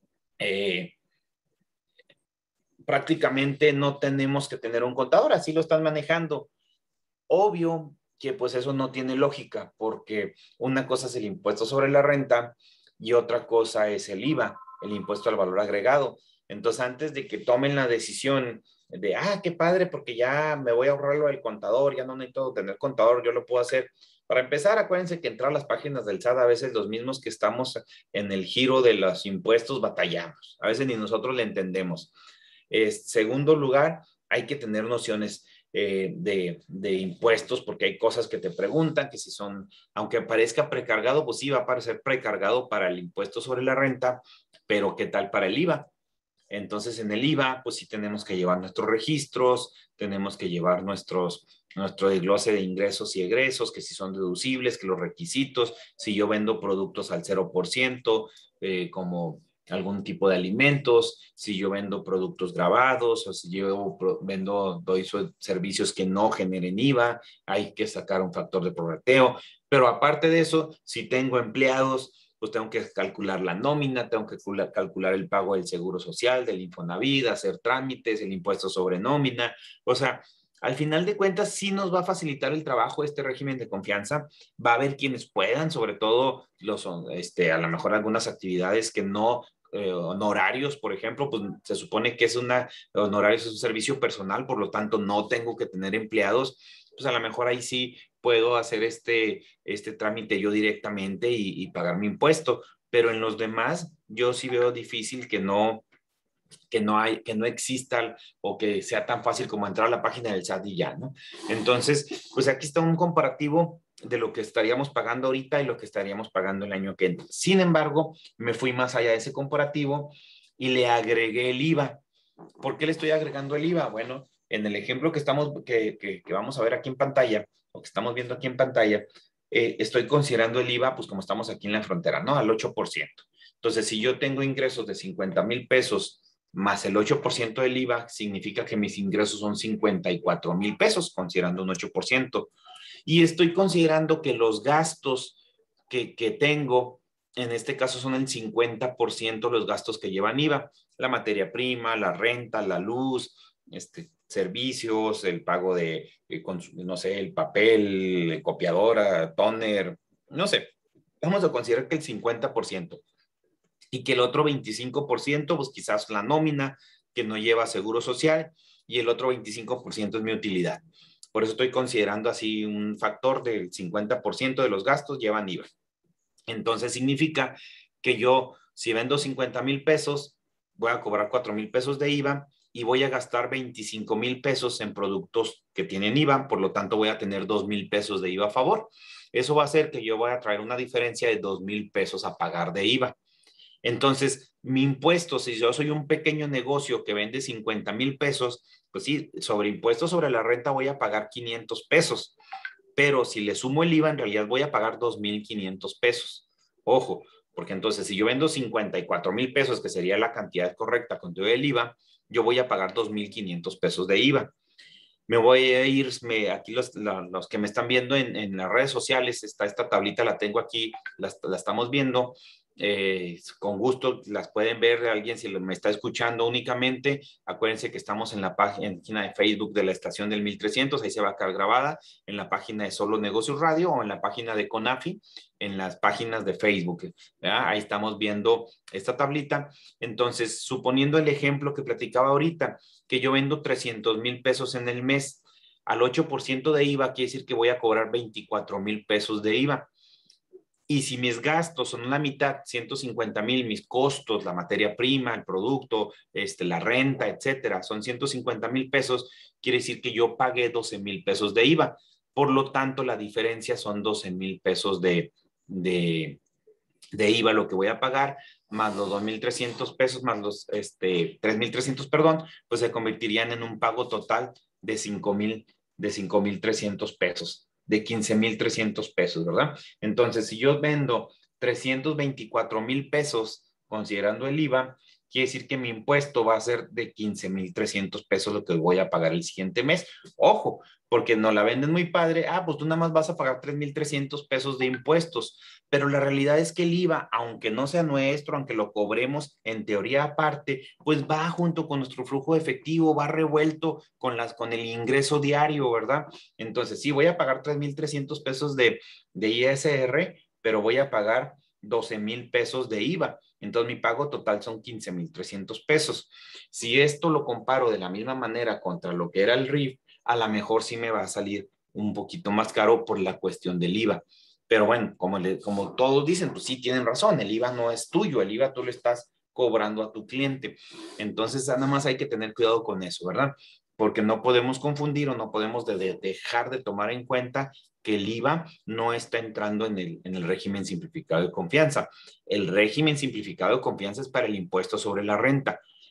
eh, prácticamente no tenemos que tener un contador, así lo están manejando. Obvio que pues eso no tiene lógica, porque una cosa es el impuesto sobre la renta y otra cosa es el I V A, el impuesto al valor agregado. Entonces, antes de que tomen la decisión de, ah, qué padre, porque ya me voy a ahorrarlo del contador, ya no necesito tener contador, yo lo puedo hacer. Para empezar, acuérdense que entrar a las páginas del S A T, a veces los mismos que estamos en el giro de los impuestos batallamos. A veces ni nosotros le entendemos. Eh, segundo lugar, hay que tener nociones eh, de, de impuestos, porque hay cosas que te preguntan, que si son, aunque parezca precargado, pues sí va a parecer precargado para el impuesto sobre la renta, pero ¿qué tal para el I V A? Entonces, en el I V A, pues sí tenemos que llevar nuestros registros, tenemos que llevar nuestros, nuestro desglose de ingresos y egresos, que si son deducibles, que los requisitos, si yo vendo productos al cero por ciento, eh, como algún tipo de alimentos, si yo vendo productos grabados o si yo vendo, doy servicios que no generen I V A, hay que sacar un factor de prorrateo. Pero aparte de eso, si tengo empleados, pues tengo que calcular la nómina, tengo que calcular el pago del seguro social, del Infonavit, hacer trámites, el impuesto sobre nómina. O sea, al final de cuentas, sí nos va a facilitar el trabajo este régimen de confianza. Va a haber quienes puedan, sobre todo los, este, a lo mejor algunas actividades que no, eh, honorarios, por ejemplo, pues se supone que es una, honorarios es un servicio personal, por lo tanto no tengo que tener empleados. Pues a lo mejor ahí sí puedo hacer este, este trámite yo directamente y, y pagar mi impuesto. Pero en los demás, yo sí veo difícil que no, que no hay, que no exista o que sea tan fácil como entrar a la página del S A T y ya, ¿no? Entonces, pues aquí está un comparativo de lo que estaríamos pagando ahorita y lo que estaríamos pagando el año que entra. Sin embargo, me fui más allá de ese comparativo y le agregué el I V A. ¿Por qué le estoy agregando el I V A? Bueno, en el ejemplo que, estamos, que, que, que vamos a ver aquí en pantalla, o que estamos viendo aquí en pantalla, eh, estoy considerando el I V A, pues como estamos aquí en la frontera, ¿no? Al ocho por ciento. Entonces, si yo tengo ingresos de cincuenta mil pesos más el ocho por ciento del I V A, significa que mis ingresos son cincuenta y cuatro mil pesos, considerando un ocho por ciento. Y estoy considerando que los gastos que, que tengo, en este caso son el cincuenta por ciento los gastos que llevan I V A, la materia prima, la renta, la luz, este, servicios, el pago de, de, no sé, el papel, copiadora, toner, no sé. Vamos a considerar que el cincuenta por ciento. Y que el otro veinticinco por ciento, pues quizás la nómina, que no lleva seguro social, y el otro veinticinco por ciento es mi utilidad. Por eso estoy considerando así un factor del cincuenta por ciento de los gastos llevan I V A. Entonces significa que yo, si vendo cincuenta mil pesos, voy a cobrar cuatro mil pesos de I V A y voy a gastar veinticinco mil pesos en productos que tienen I V A, por lo tanto voy a tener dos mil pesos de I V A a favor. Eso va a hacer que yo voy a traer una diferencia de dos mil pesos a pagar de I V A. Entonces, mi impuesto, si yo soy un pequeño negocio que vende cincuenta mil pesos, pues sí, sobre impuestos sobre la renta voy a pagar quinientos pesos. Pero si le sumo el I V A, en realidad voy a pagar dos mil quinientos pesos. Ojo, porque entonces si yo vendo cincuenta y cuatro mil pesos, que sería la cantidad correcta con todo el I V A, yo voy a pagar dos mil quinientos pesos de I V A. Me voy a ir, me, aquí los, la, los que me están viendo en, en las redes sociales, está esta tablita, la tengo aquí, la, la estamos viendo. Eh, con gusto las pueden ver alguien si me está escuchando únicamente. Acuérdense que estamos en la página de Facebook de la estación del mil trescientos, ahí se va a quedar grabada, en la página de Solo Negocios Radio o en la página de CONAFI, en las páginas de Facebook, ¿verdad? Ahí estamos viendo esta tablita. Entonces, suponiendo el ejemplo que platicaba ahorita, que yo vendo trescientos mil pesos en el mes, al ocho por ciento de I V A quiere decir que voy a cobrar veinticuatro mil pesos de I V A. Y si mis gastos son la mitad, ciento cincuenta mil, mis costos, la materia prima, el producto, este, la renta, etcétera, son ciento cincuenta mil pesos, quiere decir que yo pagué doce mil pesos de I V A. Por lo tanto, la diferencia son doce mil pesos de, de, de I V A lo que voy a pagar, más los dos mil trescientos pesos, más los este, tres mil trescientos, perdón, pues se convertirían en un pago total de cinco mil trescientos pesos, de quince mil trescientos pesos, ¿verdad? Entonces, si yo vendo trescientos veinticuatro mil pesos, considerando el I V A, quiere decir que mi impuesto va a ser de quince mil trescientos pesos lo que voy a pagar el siguiente mes. Ojo, porque no la venden muy padre. Ah, pues tú nada más vas a pagar tres mil trescientos pesos de impuestos. Pero la realidad es que el I V A, aunque no sea nuestro, aunque lo cobremos en teoría aparte, pues va junto con nuestro flujo de efectivo, va revuelto con, las, con el ingreso diario, ¿verdad? Entonces, sí, voy a pagar tres mil trescientos pesos de, de I S R, pero voy a pagar doce mil pesos de I V A. Entonces, mi pago total son quince mil trescientos pesos. Si esto lo comparo de la misma manera contra lo que era el R I F, a lo mejor sí me va a salir un poquito más caro por la cuestión del I V A. Pero bueno, como, le, como todos dicen, pues sí tienen razón, el I V A no es tuyo, el I V A tú lo estás cobrando a tu cliente. Entonces, nada más hay que tener cuidado con eso, ¿verdad? Porque no podemos confundir o no podemos de, de dejar de tomar en cuenta que el I V A no está entrando en el, en el régimen simplificado de confianza. El régimen simplificado de confianza es para el impuesto sobre la renta.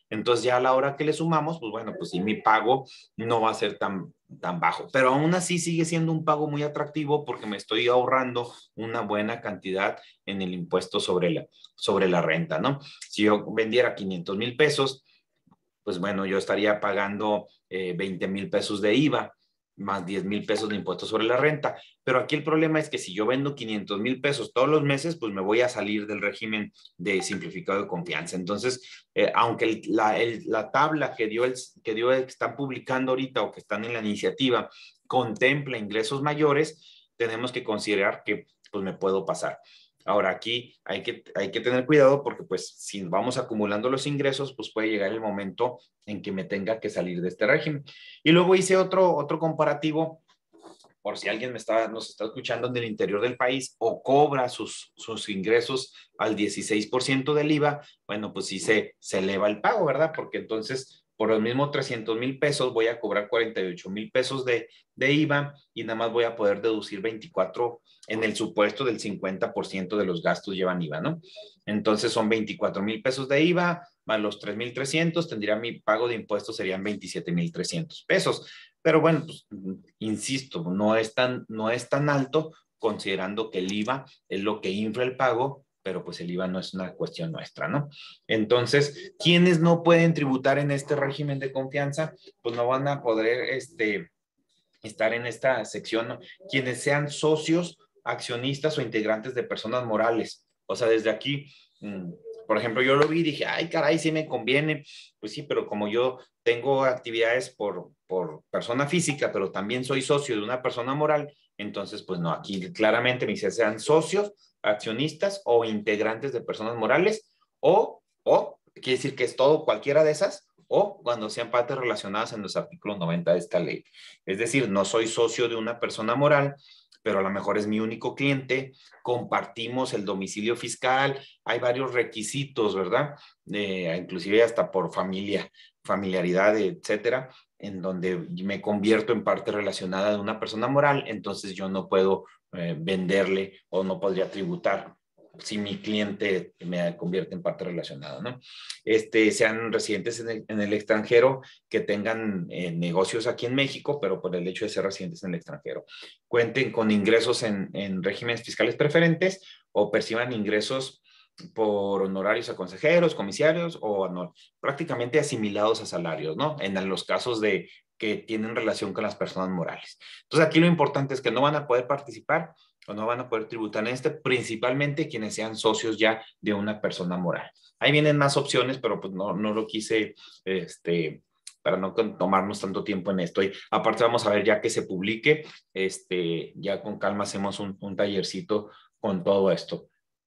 Entonces ya a la hora que le sumamos, pues bueno, pues sí, mi pago no va a ser tan, tan bajo, pero aún así sigue siendo un pago muy atractivo porque me estoy ahorrando una buena cantidad en el impuesto sobre la, sobre la renta, ¿no? Si yo vendiera quinientos mil pesos, pues bueno, yo estaría pagando eh, veinte mil pesos de I V A, más diez mil pesos de impuestos sobre la renta. Pero aquí el problema es que si yo vendo quinientos mil pesos todos los meses, pues me voy a salir del régimen de simplificado de confianza. Entonces, eh, aunque el, la, el, la tabla que dio, el, que dio, que están publicando ahorita o que están en la iniciativa, contempla ingresos mayores, tenemos que considerar que pues me puedo pasar. Ahora aquí hay que, hay que tener cuidado porque pues si vamos acumulando los ingresos, pues puede llegar el momento en que me tenga que salir de este régimen. Y luego hice otro, otro comparativo por si alguien me está, nos está escuchando en el interior del país o cobra sus, sus ingresos al dieciséis por ciento del I V A, bueno, pues sí se, se eleva el pago, ¿verdad? Porque entonces por los mismos trescientos mil pesos voy a cobrar cuarenta y ocho mil pesos de, de I V A y nada más voy a poder deducir veinticuatro en el supuesto del cincuenta por ciento de los gastos llevan I V A, ¿no? Entonces son veinticuatro mil pesos de I V A más los tres mil trescientos, tendría mi pago de impuestos serían veintisiete mil trescientos pesos. Pero bueno, pues, insisto, no es, tan, no es tan alto considerando que el I V A es lo que infla el pago, pero pues el I V A no es una cuestión nuestra, ¿no? Entonces, ¿quiénes no pueden tributar en este régimen de confianza? Pues no van a poder este, estar en esta sección, ¿no? Quienes sean socios, accionistas o integrantes de personas morales. O sea, desde aquí, mmm, por ejemplo, yo lo vi y dije, ay, caray, sí me conviene. Pues sí, pero como yo tengo actividades por, por persona física, pero también soy socio de una persona moral, entonces, pues no, aquí claramente me dice, sean socios, accionistas o integrantes de personas morales, o, o, quiere decir que es todo, cualquiera de esas, o cuando sean partes relacionadas en los artículos noventa de esta ley. Es decir, no soy socio de una persona moral, pero a lo mejor es mi único cliente, compartimos el domicilio fiscal, hay varios requisitos, ¿verdad? Eh, inclusive hasta por familia, familiaridad, etcétera, en donde me convierto en parte relacionada de una persona moral, entonces yo no puedo eh, venderle o no podría tributar si mi cliente me convierte en parte relacionada, ¿no? Este, sean residentes en el, en el extranjero que tengan eh, negocios aquí en México, pero por el hecho de ser residentes en el extranjero. Cuenten con ingresos en, en regímenes fiscales preferentes o perciban ingresos por honorarios a consejeros, comisarios o no, prácticamente asimilados a salarios, ¿no? En los casos de que tienen relación con las personas morales. Entonces aquí lo importante es que no van a poder participar o no van a poder tributar en este, principalmente quienes sean socios ya de una persona moral. Ahí vienen más opciones, pero pues no, no lo quise, este, para no tomarnos tanto tiempo en esto. Y aparte vamos a ver ya que se publique, este, ya con calma hacemos un, un tallercito con todo esto.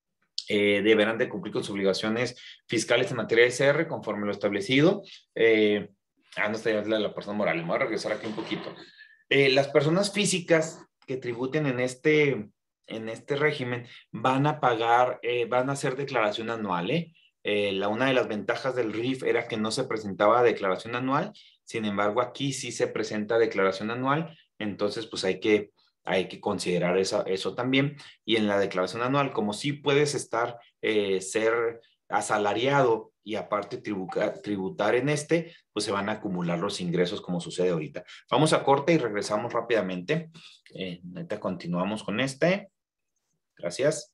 Eh, deberán de cumplir con sus obligaciones fiscales en materia de C R conforme lo establecido. Eh, ah, no está ya la, la persona moral. Me voy a regresar aquí un poquito. Eh, las personas físicas que tributen en este, en este régimen van a pagar, eh, van a hacer declaración anual. ¿eh? Eh, la, una de las ventajas del R I F era que no se presentaba declaración anual. Sin embargo, aquí sí se presenta declaración anual. Entonces, pues hay que hay que considerar eso, eso también. Y en la declaración anual, como sí puedes estar, eh, ser asalariado y aparte tributar, tributar en este, pues se van a acumular los ingresos como sucede ahorita. Vamos a corte y regresamos rápidamente. Eh, ahorita continuamos con este. Gracias.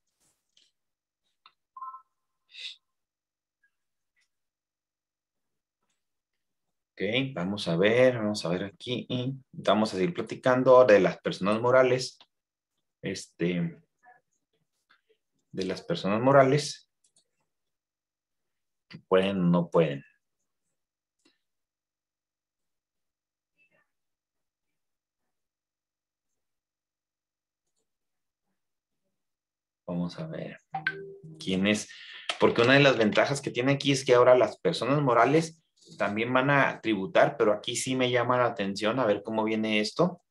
Ok, vamos a ver, vamos a ver aquí. Vamos a seguir platicando de las personas morales. Este, de las personas morales que pueden o no pueden. Vamos a ver. ¿Quién es? Porque una de las ventajas que tiene aquí es que ahora las personas morales también van a tributar, pero aquí sí me llama la atención a ver cómo viene esto.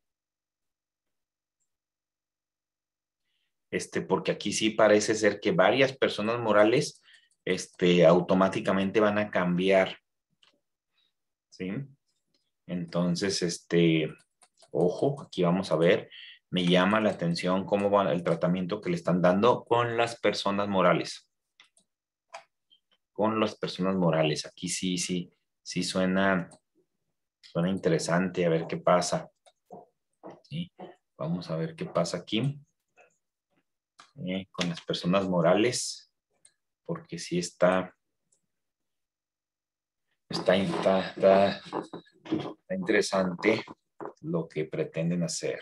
Este, porque aquí sí parece ser que varias personas morales este, automáticamente van a cambiar. ¿Sí? Entonces, este, ojo, aquí vamos a ver, me llama la atención cómo va el tratamiento que le están dando con las personas morales. con las personas morales. Aquí sí, sí, sí suena, suena interesante, a ver qué pasa. ¿Sí? Vamos a ver qué pasa aquí eh, con las personas morales, porque sí está, está, está, está, está interesante lo que pretenden hacer.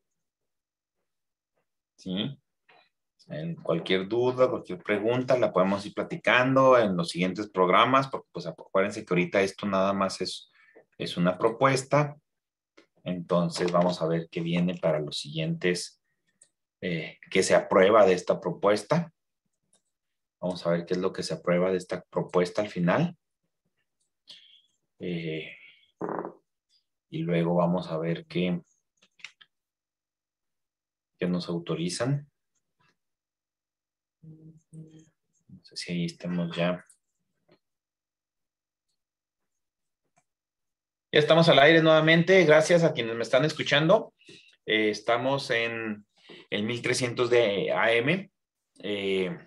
¿Sí? En cualquier duda, cualquier pregunta, la podemos ir platicando en los siguientes programas, porque pues acuérdense que ahorita esto nada más es, es una propuesta. Entonces vamos a ver qué viene para los siguientes, eh, qué se aprueba de esta propuesta. Vamos a ver qué es lo que se aprueba de esta propuesta al final. Eh, y luego vamos a ver qué, qué nos autorizan. No sé si ahí estemos ya. Ya estamos al aire nuevamente. Gracias a quienes me están escuchando. Eh, estamos en el mil trescientos de A M. Eh,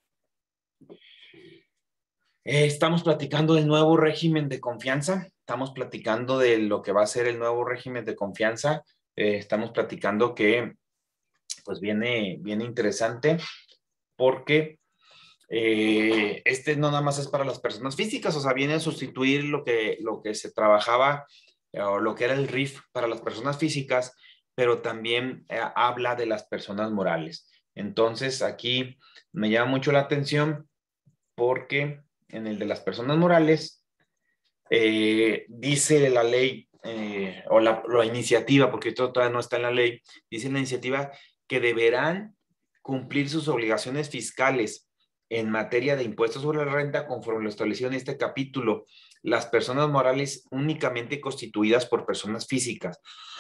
eh, estamos platicando del nuevo régimen de confianza. Estamos platicando de lo que va a ser el nuevo régimen de confianza. Eh, estamos platicando que pues viene, viene interesante porque eh, este no nada más es para las personas físicas, o sea, viene a sustituir lo que, lo que se trabajaba eh, o lo que era el R I F para las personas físicas, pero también eh, habla de las personas morales. Entonces, aquí me llama mucho la atención porque en el de las personas morales eh, dice la ley eh, o la, la iniciativa, porque esto todavía no está en la ley, dice la iniciativa que deberán cumplir sus obligaciones fiscales en materia de impuestos sobre la renta conforme lo establecido en este capítulo, las personas morales únicamente constituidas por personas físicas.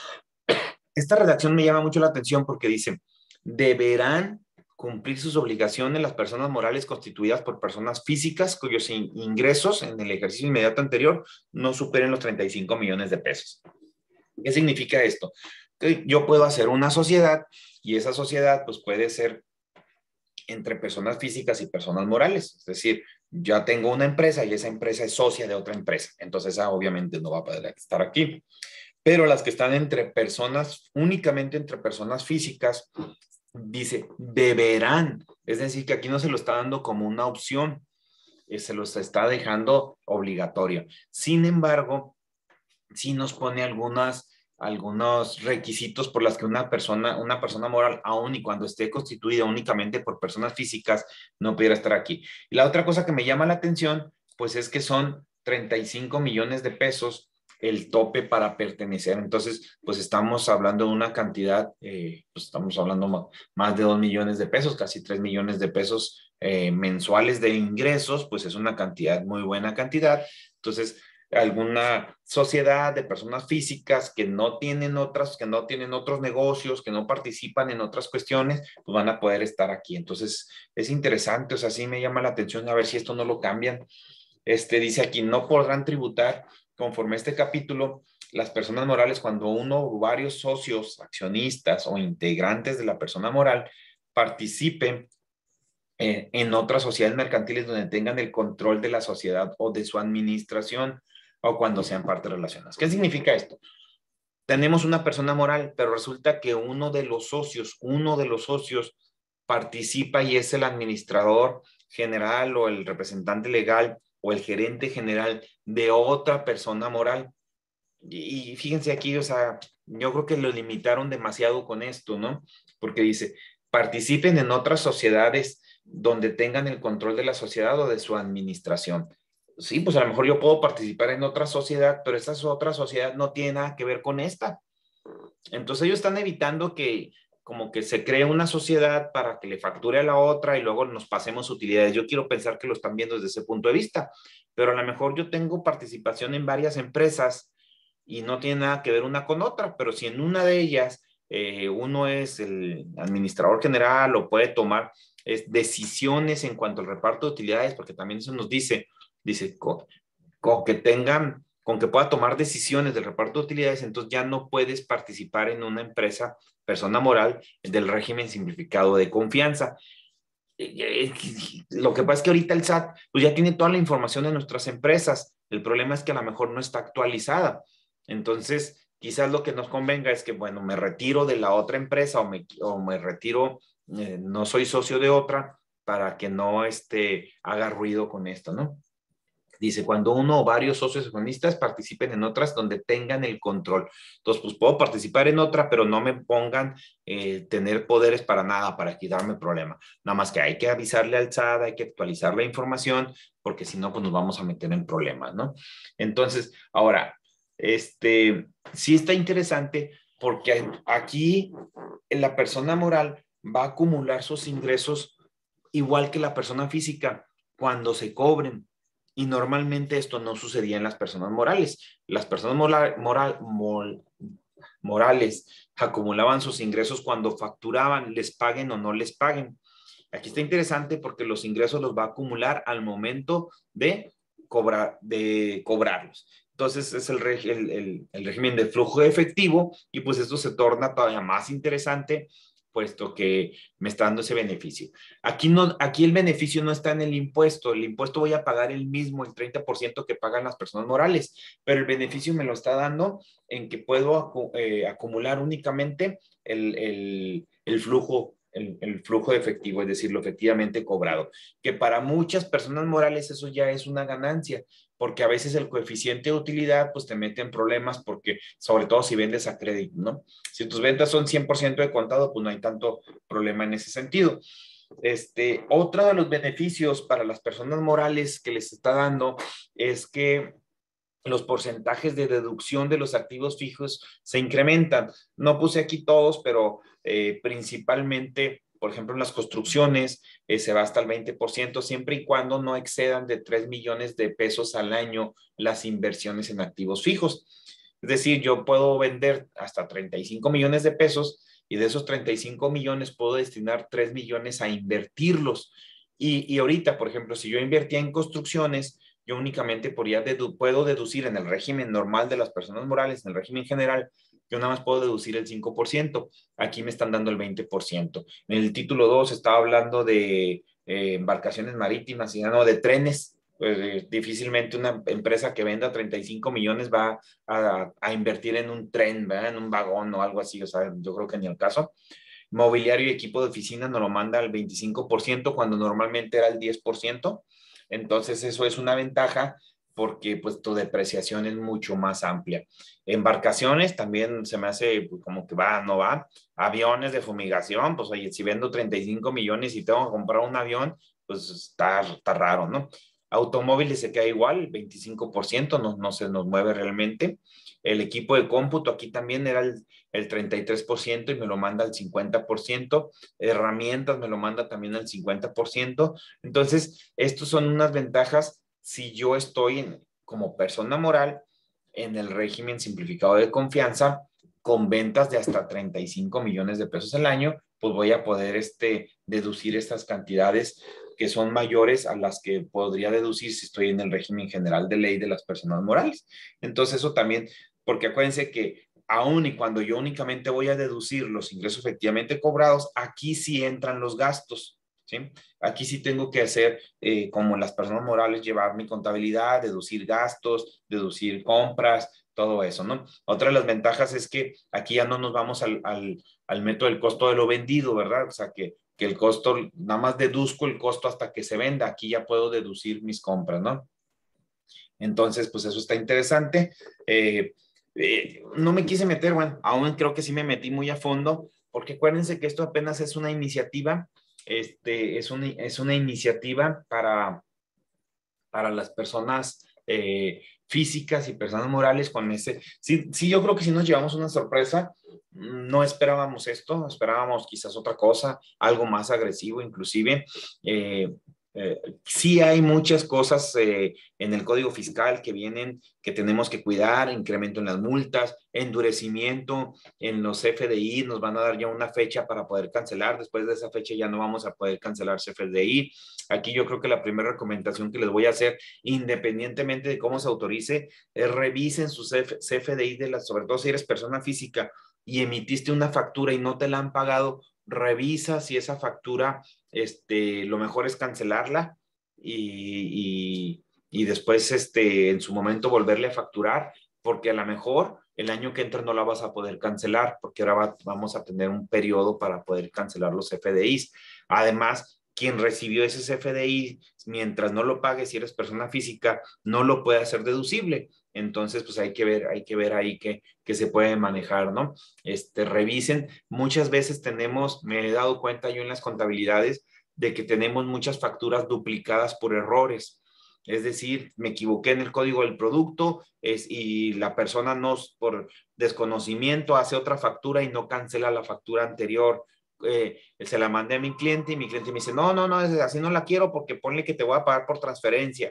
Esta redacción me llama mucho la atención porque dice, deberán cumplir sus obligaciones las personas morales constituidas por personas físicas cuyos ingresos en el ejercicio inmediato anterior no superen los treinta y cinco millones de pesos. ¿Qué significa esto? Que yo puedo hacer una sociedad y esa sociedad pues puede ser entre personas físicas y personas morales. Es decir, ya tengo una empresa y esa empresa es socia de otra empresa. Entonces, esa obviamente no va a poder estar aquí. Pero las que están entre personas, únicamente entre personas físicas, dice, deberán. Es decir, que aquí no se lo está dando como una opción, eh, se los está dejando obligatorio. Sin embargo, sí nos pone algunas algunos requisitos por las que una persona, una persona moral, aun y cuando esté constituida únicamente por personas físicas, no pudiera estar aquí. Y la otra cosa que me llama la atención, pues es que son treinta y cinco millones de pesos el tope para pertenecer. Entonces, pues estamos hablando de una cantidad, eh, pues estamos hablando más de dos millones de pesos, casi tres millones de pesos eh, mensuales de ingresos, pues es una cantidad, muy buena cantidad. Entonces, alguna sociedad de personas físicas que no tienen otras, que no tienen otros negocios, que no participan en otras cuestiones, pues van a poder estar aquí. Entonces, es interesante, o sea, sí me llama la atención a ver si esto no lo cambian. Este dice aquí, no podrán tributar conforme a este capítulo las personas morales cuando uno o varios socios, accionistas o integrantes de la persona moral participen eh, en otras sociedades mercantiles donde tengan el control de la sociedad o de su administración o cuando sean partes relacionadas. ¿Qué significa esto? Tenemos una persona moral, pero resulta que uno de los socios, uno de los socios participa y es el administrador general o el representante legal o el gerente general de otra persona moral. Y, y fíjense aquí, o sea, yo creo que lo limitaron demasiado con esto, ¿no? Porque dice, participen en otras sociedades donde tengan el control de la sociedad o de su administración. Sí, pues a lo mejor yo puedo participar en otra sociedad, pero esa otra sociedad no tiene nada que ver con esta. Entonces ellos están evitando que como que se cree una sociedad para que le facture a la otra y luego nos pasemos utilidades. Yo quiero pensar que lo están viendo desde ese punto de vista, pero a lo mejor yo tengo participación en varias empresas y no tiene nada que ver una con otra, pero si en una de ellas eh, uno es el administrador general o puede tomar es, decisiones en cuanto al reparto de utilidades, porque también eso nos dice, dice, con, con que tengan, con que pueda tomar decisiones del reparto de utilidades, entonces ya no puedes participar en una empresa, persona moral, del régimen simplificado de confianza. Lo que pasa es que ahorita el S A T pues ya tiene toda la información de nuestras empresas. El problema es que a lo mejor no está actualizada. Entonces, quizás lo que nos convenga es que, bueno, me retiro de la otra empresa o me, o me retiro, eh, no soy socio de otra para que no este, haga ruido con esto, ¿no? Dice, cuando uno o varios socios accionistas participen en otras donde tengan el control. Entonces, pues puedo participar en otra, pero no me pongan eh, tener poderes para nada, para quitarme problema. Nada más que hay que avisarle al S A T, hay que actualizar la información, porque si no, pues nos vamos a meter en problemas, ¿no? Entonces, ahora, este, sí está interesante porque aquí la persona moral va a acumular sus ingresos igual que la persona física cuando se cobren. Y normalmente esto no sucedía en las personas morales. Las personas moral, moral, mol, morales acumulaban sus ingresos cuando facturaban, les paguen o no les paguen. Aquí está interesante porque los ingresos los va a acumular al momento de, cobrar, de cobrarlos. Entonces es el, el, el, el régimen de flujo efectivo y pues esto se torna todavía más interesante puesto que me está dando ese beneficio. Aquí, no, aquí el beneficio no está en el impuesto. El impuesto voy a pagar el mismo, el treinta por ciento que pagan las personas morales, pero el beneficio me lo está dando en que puedo eh, acumular únicamente el, el, el flujo El, el flujo de efectivo, es decir, lo efectivamente cobrado, que para muchas personas morales eso ya es una ganancia, porque a veces el coeficiente de utilidad pues te mete en problemas porque, sobre todo si vendes a crédito, ¿no? Si tus ventas son cien por ciento de contado, pues no hay tanto problema en ese sentido. Este, otro de los beneficios para las personas morales que les está dando es que los porcentajes de deducción de los activos fijos se incrementan. No puse aquí todos, pero eh, principalmente, por ejemplo, en las construcciones eh, se va hasta el veinte por ciento, siempre y cuando no excedan de tres millones de pesos al año las inversiones en activos fijos. Es decir, yo puedo vender hasta treinta y cinco millones de pesos y de esos treinta y cinco millones puedo destinar tres millones a invertirlos. Y, y ahorita, por ejemplo, si yo invertía en construcciones, yo únicamente podría dedu puedo deducir en el régimen normal de las personas morales, en el régimen general, yo nada más puedo deducir el cinco por ciento. Aquí me están dando el veinte por ciento. En el título dos estaba hablando de eh, embarcaciones marítimas y no de trenes. Pues, eh, difícilmente una empresa que venda treinta y cinco millones va a, a invertir en un tren, ¿verdad? En un vagón o algo así. O sea, yo creo que ni el caso. Mobiliario y equipo de oficina nos lo manda al veinticinco por ciento cuando normalmente era el diez por ciento. Entonces eso es una ventaja porque pues tu depreciación es mucho más amplia. Embarcaciones también se me hace pues, como que va, no va. Aviones de fumigación, pues oye, si vendo treinta y cinco millones y tengo que comprar un avión, pues está, está raro, ¿no? Automóviles se queda igual, veinticinco por ciento, no, no se nos mueve realmente. El equipo de cómputo aquí también era el, el treinta y tres por ciento y me lo manda al cincuenta por ciento. Herramientas me lo manda también al cincuenta por ciento. Entonces, estos son unas ventajas si yo estoy en, como persona moral en el régimen simplificado de confianza con ventas de hasta treinta y cinco millones de pesos al año, pues voy a poder este, deducir estas cantidades que son mayores a las que podría deducir si estoy en el régimen general de ley de las personas morales. Entonces eso también, porque acuérdense que aún y cuando yo únicamente voy a deducir los ingresos efectivamente cobrados, aquí sí entran los gastos, ¿sí? Aquí sí tengo que hacer, eh, como las personas morales, llevar mi contabilidad, deducir gastos, deducir compras, todo eso, ¿no? Otra de las ventajas es que aquí ya no nos vamos al, al, al método del costo de lo vendido, ¿verdad? O sea, que, que el costo, nada más deduzco el costo hasta que se venda. Aquí ya puedo deducir mis compras, ¿no? Entonces, pues eso está interesante. Eh, eh, no me quise meter, bueno, aún creo que sí me metí muy a fondo, porque acuérdense que esto apenas es una iniciativa, este, es, un, es una iniciativa para, para las personas eh, físicas y personas morales con ese. Sí, sí, yo creo que sí nos llevamos una sorpresa. No esperábamos esto, esperábamos quizás otra cosa, algo más agresivo inclusive. Eh, eh, sí hay muchas cosas eh, en el Código Fiscal que vienen, que tenemos que cuidar, incremento en las multas, endurecimiento en los C F D I, nos van a dar ya una fecha para poder cancelar, después de esa fecha ya no vamos a poder cancelar C F D I. Aquí yo creo que la primera recomendación que les voy a hacer, independientemente de cómo se autorice, es revisen su C F D I, de la, sobre todo si eres persona física y emitiste una factura y no te la han pagado, revisa si esa factura, este, lo mejor es cancelarla y, y, y después este, en su momento volverle a facturar, porque a lo mejor el año que entra no la vas a poder cancelar, porque ahora va, vamos a tener un periodo para poder cancelar los C F D Is. Además, quien recibió ese C F D I, mientras no lo pague, si eres persona física, no lo puede hacer deducible. Entonces, pues hay que ver, hay que ver ahí que, que se puede manejar, ¿no? Este, revisen. Muchas veces tenemos, me he dado cuenta yo en las contabilidades, de que tenemos muchas facturas duplicadas por errores. Es decir, me equivoqué en el código del producto es, y la persona no, por desconocimiento, hace otra factura y no cancela la factura anterior. Eh, se la mandé a mi cliente y mi cliente me dice, no, no, no, así no la quiero porque ponle que te voy a pagar por transferencia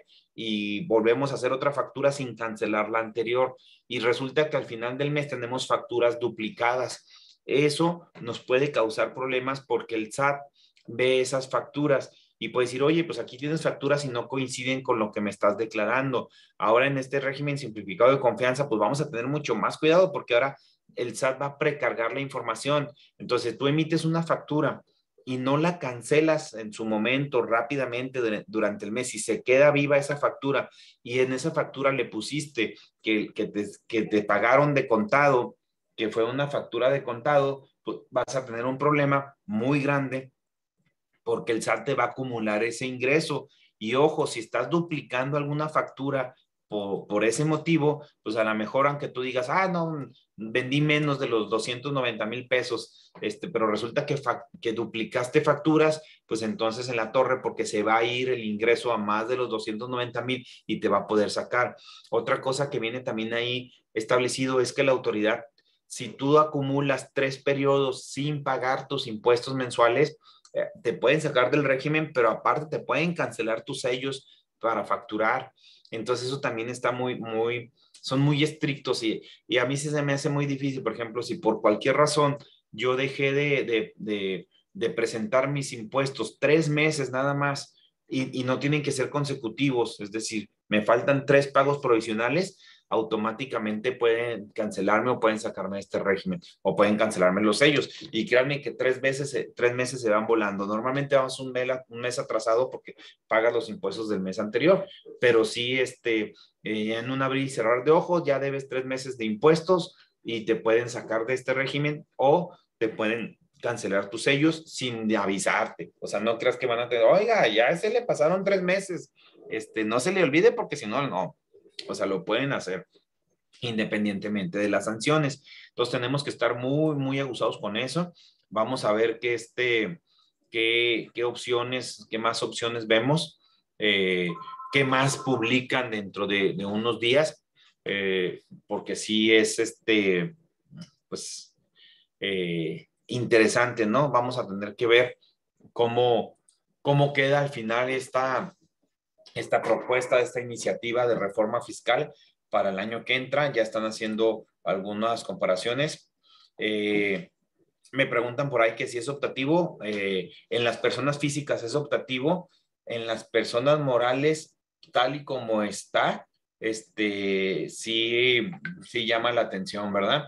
y volvemos a hacer otra factura sin cancelar la anterior y resulta que al final del mes tenemos facturas duplicadas. Eso nos puede causar problemas porque el S A T ve esas facturas y puede decir, oye, pues aquí tienes facturas y no coinciden con lo que me estás declarando. Ahora en este régimen simplificado de confianza, pues vamos a tener mucho más cuidado porque ahora el S A T va a precargar la información. Entonces tú emites una factura y no la cancelas en su momento rápidamente durante el mes y se queda viva esa factura y en esa factura le pusiste que, que, te, que te pagaron de contado, que fue una factura de contado, pues vas a tener un problema muy grande porque el S A T te va a acumular ese ingreso. Y ojo, si estás duplicando alguna factura por, por ese motivo, pues a lo mejor aunque tú digas, ah, no, vendí menos de los doscientos noventa mil pesos, este, pero resulta que, que duplicaste facturas, pues entonces en la torre, porque se va a ir el ingreso a más de los doscientos noventa mil y te va a poder sacar. Otra cosa que viene también ahí establecido es que la autoridad, si tú acumulas tres periodos sin pagar tus impuestos mensuales, eh, te pueden sacar del régimen, pero aparte te pueden cancelar tus sellos para facturar. Entonces eso también está muy, muy, son muy estrictos y, y a mí sí se me hace muy difícil, por ejemplo, si por cualquier razón yo dejé de, de, de, de presentar mis impuestos tres meses nada más y, y no tienen que ser consecutivos, es decir, me faltan tres pagos provisionales, automáticamente pueden cancelarme o pueden sacarme de este régimen o pueden cancelarme los sellos y créanme que tres veces, tres meses se van volando. Normalmente vamos un mes, un mes atrasado porque pagas los impuestos del mes anterior, pero sí este, eh, en un abrir y cerrar de ojos ya debes tres meses de impuestos y te pueden sacar de este régimen o te pueden cancelar tus sellos sin avisarte. O sea, no creas que van a tener, oiga, ya se le pasaron tres meses, este, no se le olvide porque si no, no. O sea, lo pueden hacer independientemente de las sanciones. Entonces tenemos que estar muy, muy abusados con eso. Vamos a ver qué, este, qué, qué opciones, qué más opciones vemos, eh, qué más publican dentro de, de unos días, eh, porque sí es este, pues, eh, interesante, ¿no? Vamos a tener que ver cómo, cómo queda al final esta esta propuesta, esta iniciativa de reforma fiscal para el año que entra. Ya están haciendo algunas comparaciones. Eh, me preguntan por ahí que si es optativo. Eh, en las personas físicas es optativo. En las personas morales, tal y como está, este, sí, sí llama la atención, ¿verdad?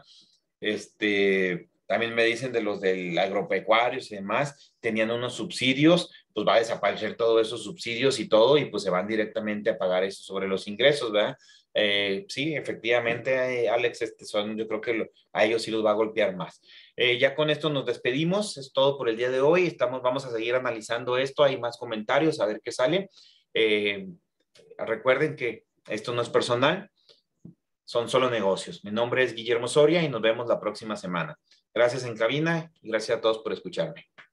Este, también me dicen de los del agropecuarios y demás, tenían unos subsidios, pues va a desaparecer todos esos subsidios y todo, y pues se van directamente a pagar eso sobre los ingresos, ¿verdad? Eh, sí, efectivamente, eh, Alex, este son, yo creo que lo, a ellos sí los va a golpear más. Eh, ya con esto nos despedimos, es todo por el día de hoy, estamos, vamos a seguir analizando esto, hay más comentarios, a ver qué sale. Eh, recuerden que esto no es personal, son solo negocios. Mi nombre es Guillermo Soria y nos vemos la próxima semana. Gracias en cabina y gracias a todos por escucharme.